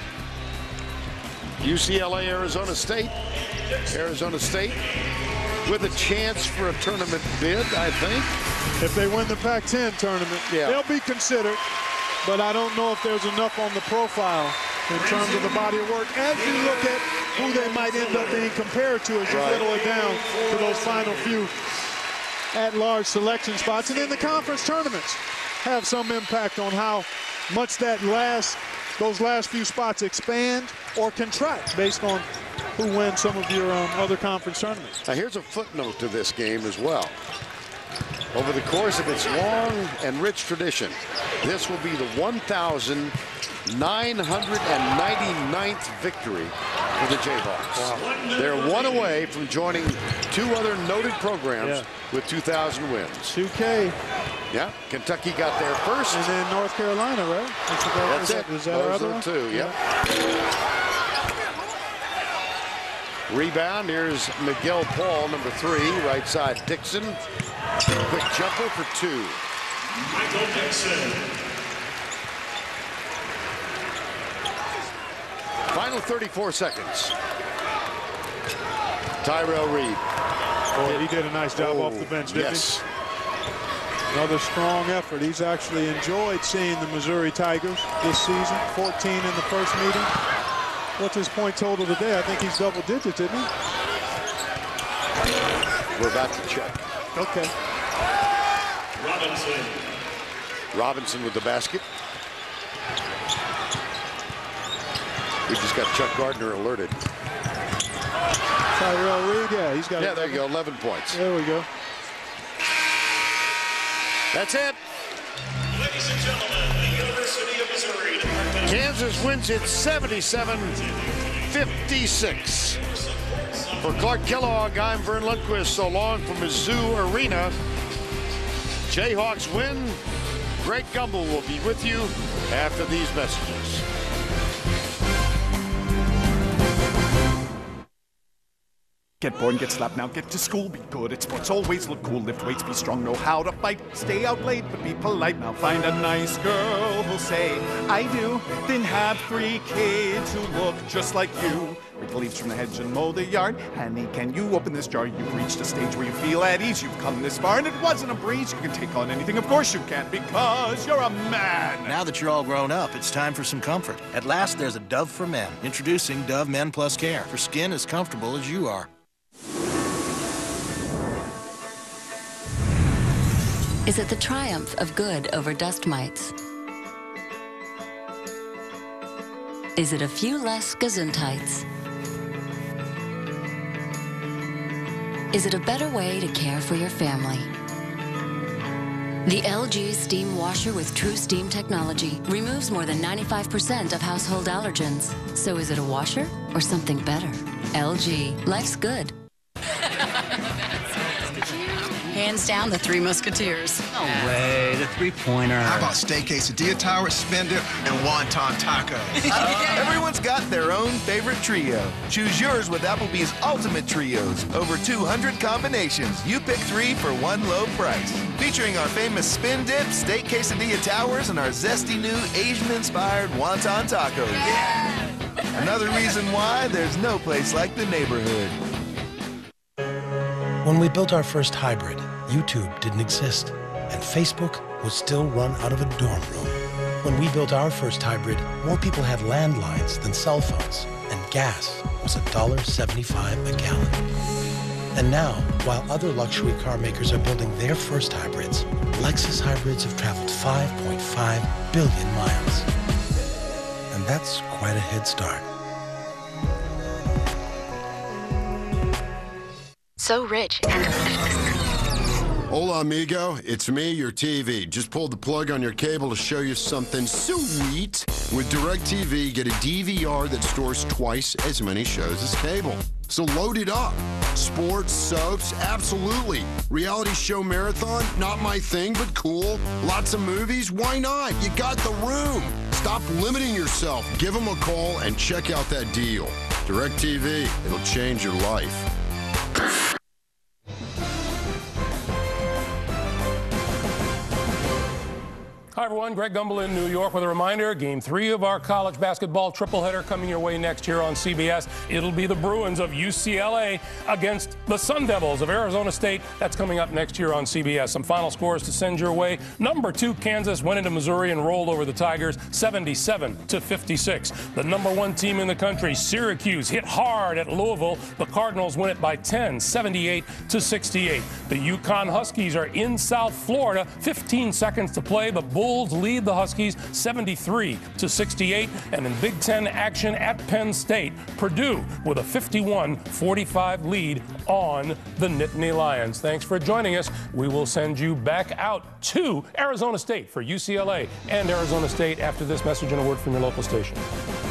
U C L A, Arizona State. Arizona State with a chance for a tournament bid, I think. If they win the Pac ten tournament, yeah. they'll be considered, but I don't know if there's enough on the profile in terms of the body of work as you look at who they might end up being compared to as you Right. whittle it down to those final few at-large selection spots. And then the conference tournaments have some impact on how much that last, those last few spots expand or contract based on who wins some of your um, other conference tournaments. Now here's a footnote to this game as well. Over the course of its long and rich tradition, this will be the one thousand nine hundred ninety-ninth victory for the Jayhawks. Wow. They're one away from joining two other noted programs yeah. with two thousand wins. two K. Yeah, Kentucky got there first. And then North Carolina, right? That's, that, That's is it. That, is that Those other are one? two, yeah. yeah. Rebound, here's Miguel Paul, number three, right side Dixon. Quick jumper for two. Michael Dixon. Final thirty-four seconds. Tyrell Reed. Oh, he did a nice job oh, off the bench, didn't yes. he? Another strong effort. He's actually enjoyed seeing the Missouri Tigers this season. fourteen in the first meeting. What's his point total today? I think he's double digits, isn't he? We're about to check. Okay. Robinson. Robinson with the basket. We just got Chuck Gardner alerted. Tyrell Reed, yeah, he's got. Yeah, there you go, eleven points. There we go. That's it. Ladies and gentlemen, the University of Missouri. Kansas wins it seventy-seven fifty-six. For Clark Kellogg, I'm Vern Lundquist. So long from Mizzou Arena. Jayhawks win. Greg Gumbel will be with you after these messages. Get born, get slapped now, get to school, be good at sports, always look cool, lift weights, be strong, know how to fight, stay out late, but be polite. Now find a nice girl who'll say, I do, then have three kids who look just like you. Rake the leaves from the hedge and mow the yard. Honey, can you open this jar? You've reached a stage where you feel at ease. You've come this far and it wasn't a breeze. You can take on anything, of course you can, because you're a man. Now that you're all grown up, it's time for some comfort. At last, there's a Dove for Men. Introducing Dove Men Plus Care for skin as comfortable as you are. Is it the triumph of good over dust mites? Is it a few less gesundheits? Is it a better way to care for your family? The L G Steam Washer with True Steam technology removes more than ninety-five percent of household allergens. So is it a washer or something better? L G, life's good. Hands down, the Three Musketeers. No way, the three-pointer. How about steak quesadilla tower, spin dip, and wonton tacos? Everyone's got their own favorite trio. Choose yours with Applebee's Ultimate Trios. Over two hundred combinations. You pick three for one low price. Featuring our famous spin dip, steak quesadilla towers, and our zesty new Asian-inspired wonton tacos. Yeah! Another reason why there's no place like the neighborhood. When we built our first hybrid, YouTube didn't exist, and Facebook was still run out of a dorm room. When we built our first hybrid, more people had landlines than cell phones, and gas was one dollar seventy-five a gallon. And now, while other luxury car makers are building their first hybrids, Lexus hybrids have traveled five point five billion miles. And that's quite a head start. So rich and delicious. Hola, amigo. It's me, your T V. Just pulled the plug on your cable to show you something sweet. With DirecTV, get a D V R that stores twice as many shows as cable. So load it up. Sports, soaps, absolutely. Reality show marathon, not my thing, but cool. Lots of movies, why not? You got the room. Stop limiting yourself. Give them a call and check out that deal. DirecTV, it'll change your life. Hi, everyone. Greg Gumbel in New York with a reminder. Game three of our college basketball tripleheader coming your way next year on C B S. It'll be the Bruins of U C L A against the Sun Devils of Arizona State. That's coming up next year on C B S. Some final scores to send your way. Number two, Kansas went into Missouri and rolled over the Tigers seventy-seven to fifty-six. The number one team in the country, Syracuse, hit hard at Louisville. The Cardinals win it by ten, seventy-eight to sixty-eight. The UConn Huskies are in South Florida. fifteen seconds to play. The Bulls lead the Huskies seventy-three to sixty-eight. And in Big Ten action at Penn State, Purdue with a fifty-one forty-five lead on the Nittany Lions. Thanks for joining us. We will send you back out to Arizona State for U C L A and Arizona State after this message and a word from your local station.